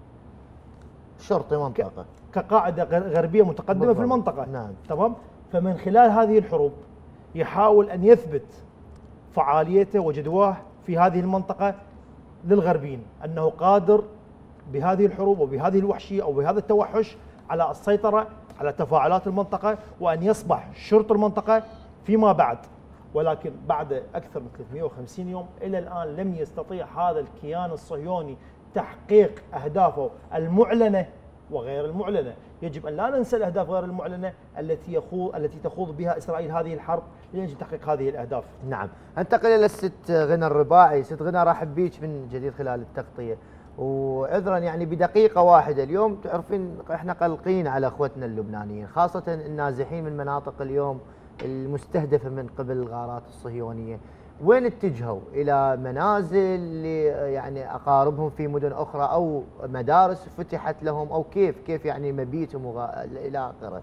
شرطي منطقة كقاعدة غربية متقدمة بالضبط. في المنطقة. نعم. تمام. فمن خلال هذه الحروب يحاول أن يثبت فعاليته وجدواه في هذه المنطقة للغربيين، أنه قادر بهذه الحروب وبهذه الوحشية أو بهذا التوحش على السيطرة على تفاعلات المنطقة وأن يصبح شرط المنطقة فيما بعد. ولكن بعد أكثر من ثلاثمئة وخمسين يوم إلى الآن لم يستطيع هذا الكيان الصهيوني تحقيق أهدافه المعلنة وغير المعلنة. يجب أن لا ننسى الأهداف غير المعلنة التي يخوض التي تخوض بها إسرائيل هذه الحرب لأجل تحقيق هذه الأهداف. نعم. انتقل إلى الست غنى الرباعي. ست غنى رحب بيك من جديد خلال التغطية، وعذرا يعني بدقيقة واحدة. اليوم تعرفين احنا قلقين على اخوتنا اللبنانيين، خاصة النازحين من مناطق اليوم المستهدفة من قبل الغارات الصهيونية. وين اتجهوا؟ إلى منازل يعني أقاربهم في مدن أخرى أو مدارس فتحت لهم، أو كيف كيف يعني مبيتهم وغ... إلى آخره؟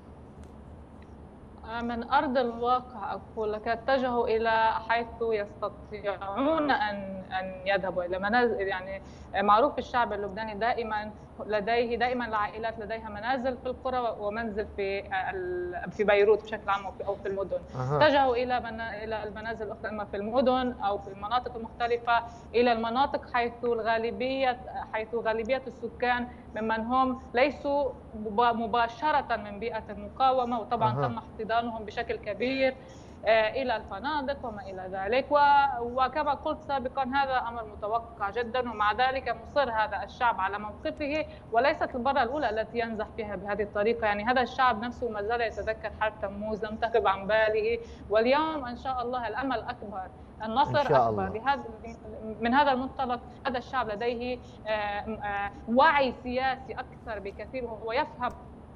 من أرض الواقع أقول لك اتجهوا إلى حيث يستطيعون أن أن يذهبوا إلى منازل. يعني معروف الشعب اللبناني دائما لديه دائما العائلات لديها منازل في القرى ومنزل في في بيروت بشكل عام أو في المدن. اتجهوا إلى إلى المنازل الأخرى، إما في المدن أو في المناطق المختلفة، إلى المناطق حيث الغالبية حيث غالبية السكان ممن هم ليسوا مباشرة من بيئة المقاومة، وطبعا تم احتضانهم بشكل كبير إلى الفنادق وما إلى ذلك. وكما قلت سابقا هذا أمر متوقع جدا، ومع ذلك مصر هذا الشعب على موقفه، وليست المرة الأولى التي ينزح فيها بهذه الطريقة. يعني هذا الشعب نفسه ما زال يتذكر حرب تموز، لم تغب عن باله، واليوم إن شاء الله الأمل أكبر، النصر أكبر. لهذا من هذا المنطلق هذا الشعب لديه وعي سياسي أكثر بكثير، ويفهم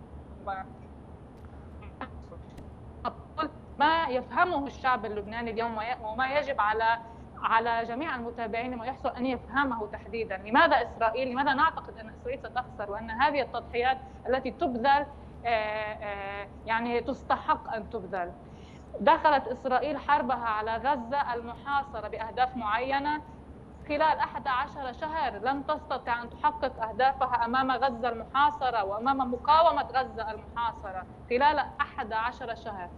ما يفهمه الشعب اللبناني اليوم، وما يجب على على جميع المتابعين ما يحصل أن يفهمه تحديدا. لماذا إسرائيل؟ لماذا نعتقد أن إسرائيل ستخسر، وأن هذه التضحيات التي تبذل يعني تستحق أن تبذل؟ دخلت إسرائيل حربها على غزة المحاصرة بأهداف معينة خلال أحد عشر شهر، لم تستطع أن تحقق أهدافها أمام غزة المحاصرة وأمام مقاومة غزة المحاصرة خلال أحد عشر شهر.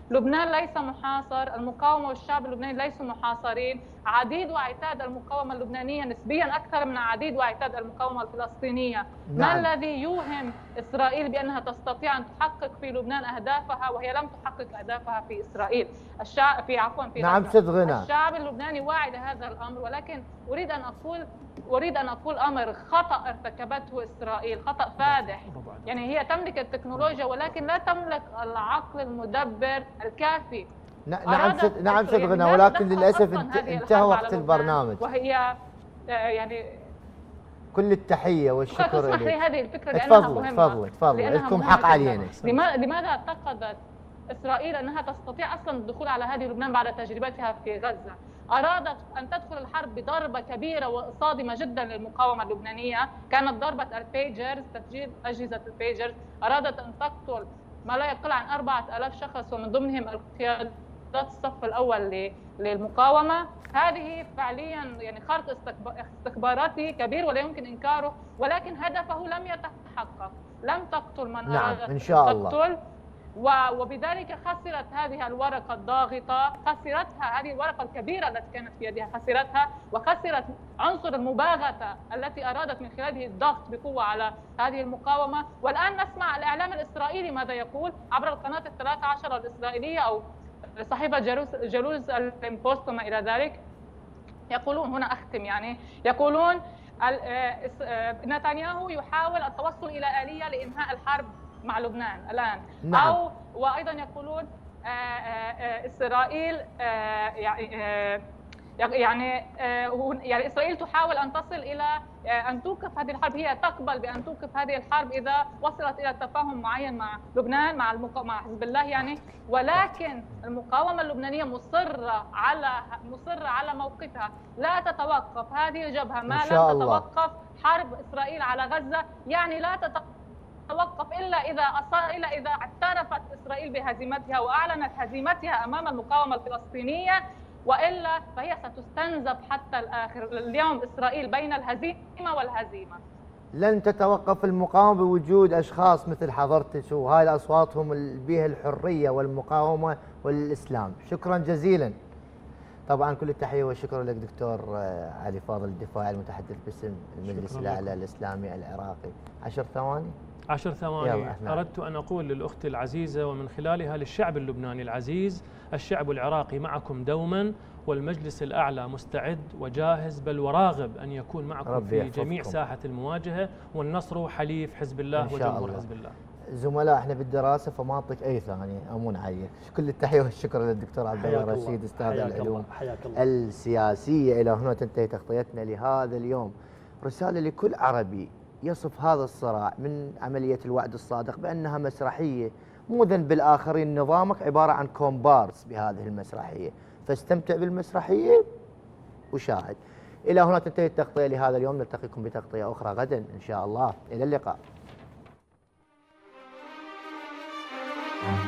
لبنان ليس محاصر، المقاومة والشعب اللبناني ليسوا محاصرين، عديد وعتاد المقاومة اللبنانية نسبيا أكثر من عديد وعتاد المقاومة الفلسطينية. نعم. ما الذي يوهم إسرائيل بأنها تستطيع أن تحقق في لبنان أهدافها وهي لم تحقق أهدافها في إسرائيل؟ الشعب في عفوا في نعم ست غنى. الشعب اللبناني واعي لهذا الأمر، ولكن أريد أن أقول أريد أن أقول أمر خطأ ارتكبته إسرائيل، خطأ فادح. يعني هي تملك التكنولوجيا ولكن لا تملك العقل المدبر الكافي. نعم ست نعم ست غنى، ولكن للأسف انتهى وقت البرنامج. وهي يعني كل التحية والشكر لك. لك. هذه الفكرة لأنها مهمة. تفضلي تفضلي لكم حق علينا. لماذا اعتقدت إسرائيل أنها تستطيع أصلا الدخول على هذه لبنان بعد تجربتها في غزة؟ أرادت أن تدخل الحرب بضربة كبيرة وصادمة جدا للمقاومة اللبنانية، كانت ضربة البيجرز، تفجير أجهزة البيجرز، أرادت أن تقتل ما لا يقل عن أربعة آلاف شخص ومن ضمنهم القيادات الصف الأول للمقاومة. هذه فعليا يعني خرق استخباراتي كبير ولا يمكن إنكاره، ولكن هدفه لم يتحقق، لم تقتل من نعم أرادت إن شاء الله. تقتل، وبذلك خسرت هذه الورقة الضاغطة، خسرتها هذه الورقة الكبيرة التي كانت في يدها، خسرتها وخسرت عنصر المباغتة التي أرادت من خلاله الضغط بقوة على هذه المقاومة. والآن نسمع الإعلام الإسرائيلي ماذا يقول عبر القناة الثلاثة عشر الإسرائيلية أو صحيفة جلوز البوست وما إلى ذلك. يقولون هنا أختم يعني يقولون نتنياهو يحاول التوصل إلى آلية لإنهاء الحرب مع لبنان الآن. نعم. أو وأيضا يقولون آآ آآ إسرائيل يعني يعني يعني إسرائيل تحاول أن تصل إلى أن توقف هذه الحرب، هي تقبل بأن توقف هذه الحرب إذا وصلت إلى تفاهم معين مع لبنان مع مع حزب الله يعني، ولكن المقاومة اللبنانية مصرة على مصرة على موقفها، لا تتوقف هذه الجبهة ما لم تتوقف حرب إسرائيل على غزة، يعني لا تتوقف توقف الا اذا أصار الا اذا اعترفت اسرائيل بهزيمتها واعلنت هزيمتها امام المقاومه الفلسطينيه، والا فهي ستستنزف حتى الاخر. اليوم اسرائيل بين الهزيمه والهزيمه. لن تتوقف المقاومه بوجود اشخاص مثل حضرتك وهاي اصواتهم اللي بها الحريه والمقاومه والاسلام. شكرا جزيلا. طبعا كل التحيه والشكر لك دكتور علي فاضل الدفاعي المتحدث باسم المجلس الاعلى الاسلامي العراقي. عشر ثواني. عشر ثواني. أردت أن أقول للأخت العزيزة ومن خلالها للشعب اللبناني العزيز: الشعب العراقي معكم دوما، والمجلس الأعلى مستعد وجاهز بل وراغب أن يكون معكم في جميع ساحة المواجهة، والنصر حليف حزب الله وجمهور حزب الله. زملاء احنا بالدراسه فما اعطيك اي ثانيه، امون عليك. كل التحيه والشكر للدكتور عبد الله رشيد استاذ العلوم السياسيه. الى هنا تنتهي تغطيتنا لهذا اليوم. رساله لكل عربي يصف هذا الصراع من عملية الوعد الصادق بأنها مسرحية، مو ذنب الآخرين، نظامك عبارة عن كومبارس بهذه المسرحية، فاستمتع بالمسرحية وشاهد. إلى هنا تنتهي التغطية لهذا اليوم، نلتقيكم بتغطية أخرى غدا إن شاء الله. إلى اللقاء.